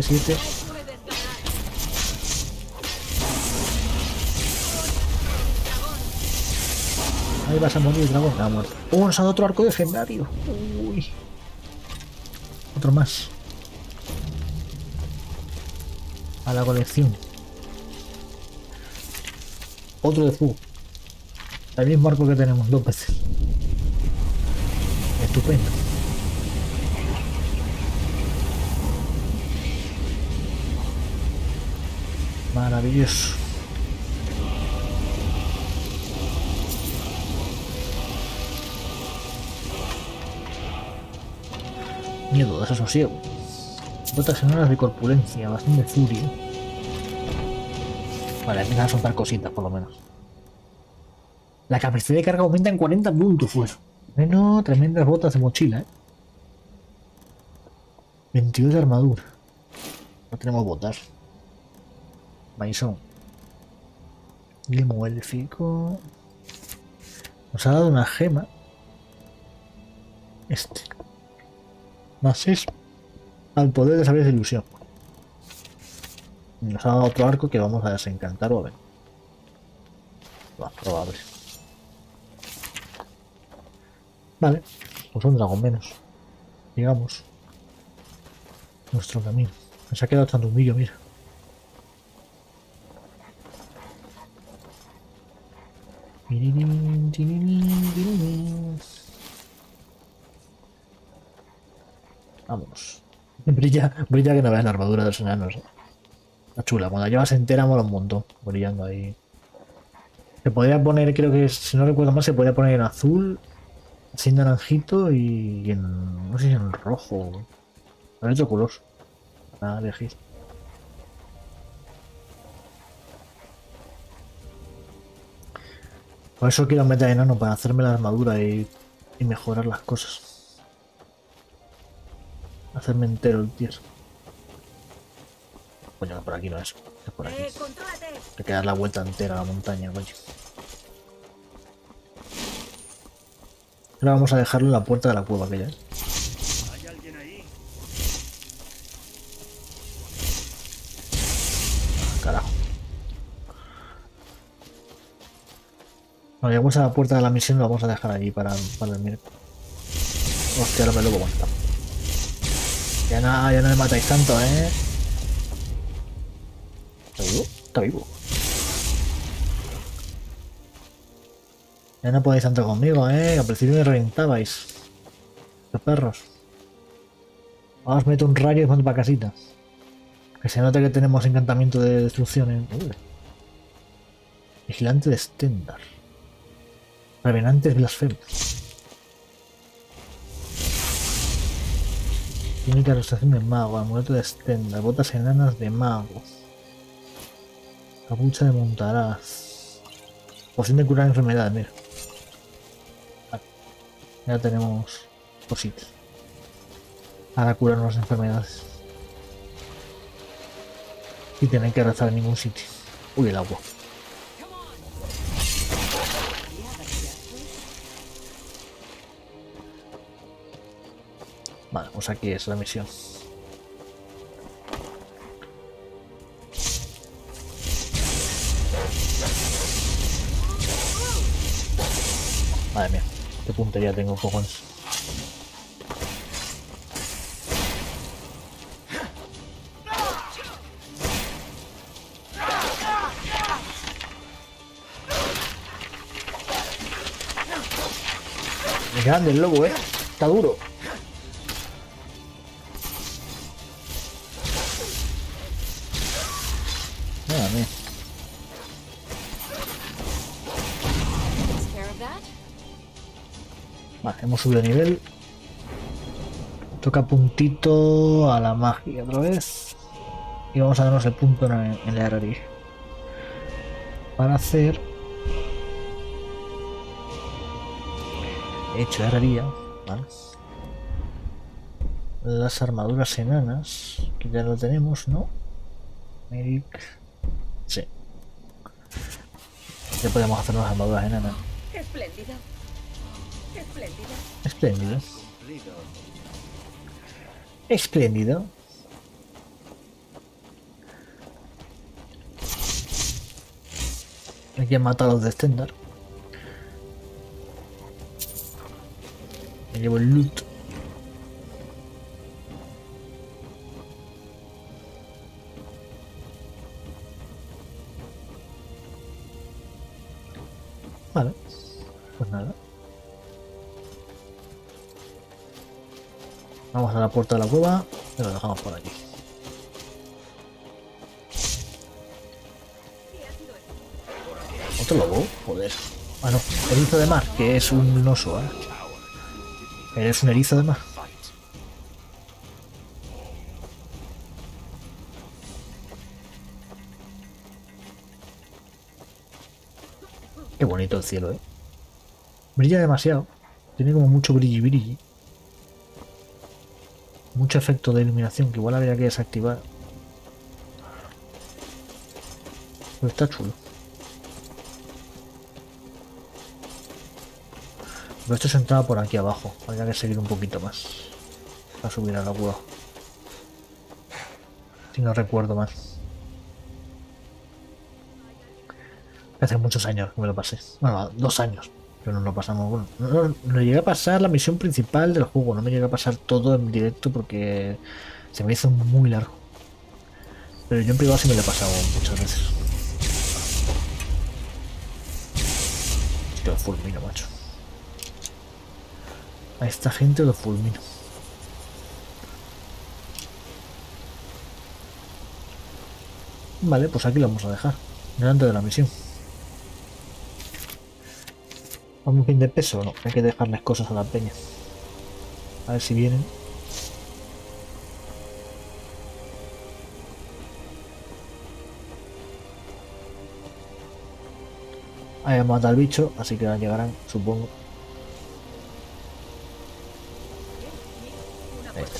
Ahí vas a morir el dragón. Ha muerto. Nos ha dado otro arco legendario. Uy. Otro más. A la colección. Otro de fuego. El mismo arco que tenemos 2 veces. Estupendo. Maravilloso. Miedo, desasosiego. Botas sonoras de corpulencia, bastante furia. Vale, empiezan a soltar cositas por lo menos. La capacidad de carga aumenta en 40 puntos, pues. Bueno, tremendas botas de mochila, 22 de armadura. No tenemos botas. Maison. Limo élfico. Nos ha dado una gema. Más 6 al poder de saber de ilusión. Nos ha dado otro arco que vamos a desencantar o a ver. Va, probable. Vale, pues un dragón menos. Digamos. Nuestro camino. Se ha quedado tanto humillo, mira. Vamos. Brilla que no veas la armadura de los enanos. Está chula, cuando la llevas entera mola un montón. Brillando ahí. Se podría poner, creo que si no recuerdo mal, se podría poner en azul, así en naranjito y en, no sé si en rojo. Hay otro color para elegir. Por eso quiero meter enano, para hacerme la armadura y mejorar las cosas. Hacerme entero el tier. Coño, por aquí no es por aquí. Hay que dar la vuelta entera a la montaña, coño. Ahora vamos a dejarlo en la puerta de la cueva aquella, ¿eh? ¿Hay alguien ahí? Carajo. Cuando lleguemos a la puerta de la misión lo vamos a dejar allí para el miércoles. Hostia, ahora me lo aguanta. Ya no me matáis tanto, ¿eh? ¿Está vivo? Está vivo. Ya no podéis entrar conmigo, ¿eh? Al principio me reventabais. Los perros. Ahora os meto un rayo y os mando para casita. Que se note que tenemos encantamiento de destrucción, ¿eh? Vigilante de Stendar. Revenantes blasfemos. Química de restauración de mago. Amuleto de Stendar. Botas enanas de mago. Capucha de Montaraz. Poción de curar enfermedades, mira. Ya tenemos cositas para curarnos enfermedades. Y tienen que rezar en ningún sitio. Uy, el agua. Vale, pues aquí es la misión. Madre mía, qué puntería tengo, cojones. Es grande el lobo, está duro. Madre mía. Vale, hemos subido de nivel. Toca puntito a la magia otra vez. Y vamos a darnos el punto en la herrería. Para hacer... hecho de herrería, ¿vale? Las armaduras enanas, que ya lo tenemos, ¿no? Eric... sí. Ya podemos hacer unas armaduras enanas. Espléndido. Espléndido. Espléndido. Espléndido. Hay que matar a los de Stendar. Me llevo el loot. Vale. Pues nada. Vamos a la puerta de la cueva y lo dejamos por aquí. ¿Otro lobo? Joder. Ah, no. Erizo de mar, que es un oso, ¿eh? Eres un erizo de mar. Qué bonito el cielo, ¿eh? Brilla demasiado. Tiene como mucho brilli. Mucho efecto de iluminación que igual habría que desactivar. Pero está chulo. Pero esto se entraba por aquí abajo. Habría que seguir un poquito más para subir a la cueva. Si no recuerdo mal. Hace muchos años que me lo pasé. Bueno, 2 años. Pero no lo pasamos, bueno. No llegué a pasar la misión principal del juego, no me llegué a pasar todo en directo porque se me hizo muy largo. Pero yo en privado sí me lo he pasado muchas veces. Es que lo fulmino, macho. A esta gente lo fulmino. Vale, pues aquí lo vamos a dejar. Delante de la misión. ¿Vamos fin de peso? No, hay que dejarles cosas a la peña. A ver si vienen. Ahí hemos matado al bicho, así que ahora llegarán, supongo. Ahí está.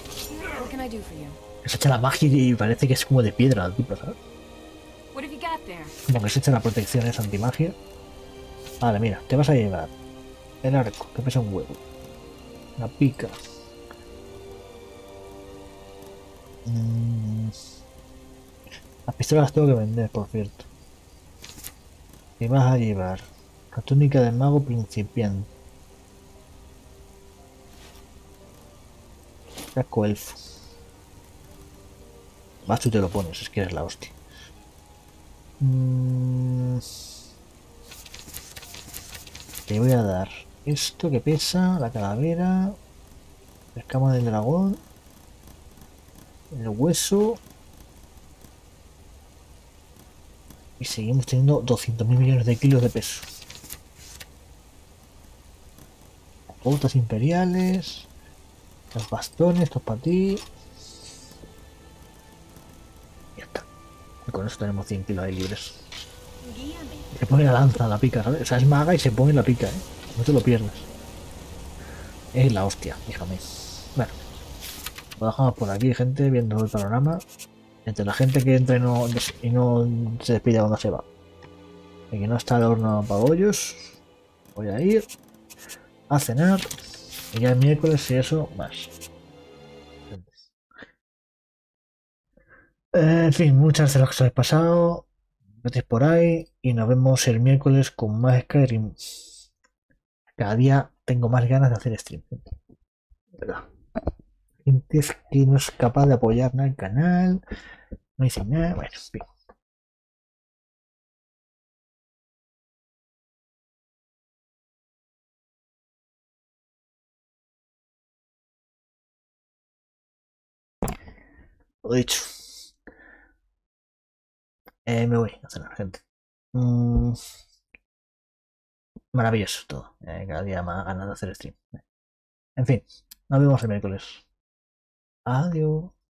Se echa la magia y parece que es como de piedra el tipo, ¿sabes? Como que se echa la protección esa antimagia. Vale, mira, te vas a llevar el arco, que pesa un huevo. La pica. Las pistolas las tengo que vender, por cierto. Y vas a llevar la túnica del mago principiante. Casco elfo. Más tú te lo pones, es que eres la hostia. Te voy a dar esto que pesa, la calavera, la escama del dragón, el hueso. Y seguimos teniendo 200.000 millones de kilos de peso. Botas imperiales, los bastones, estos para ti. Ya está. Y con eso tenemos 100 kilos ahí libres. Se pone la lanza, la pica, ¿sabes? O sea, es maga y se pone la pica, ¿eh? No te lo pierdas. Es la hostia, déjame. Bueno, lo dejamos por aquí, gente, viendo el panorama. Entre la gente que entra y no se despide cuando se va. Y que no está el horno a pagollos. Voy a ir a cenar. Y ya el miércoles y eso, más. En fin, muchas de las que os habéis pasado. Gracias por ahí. Y nos vemos el miércoles con más Skyrim. Cada día tengo más ganas de hacer stream. ¿Verdad? Gente que no es capaz de apoyar nada el canal. No dice nada. Bueno, en fin. Lo dicho. Me voy a cenar, gente. Maravilloso todo. Cada día más ganas de hacer stream. En fin, nos vemos el miércoles. Adiós.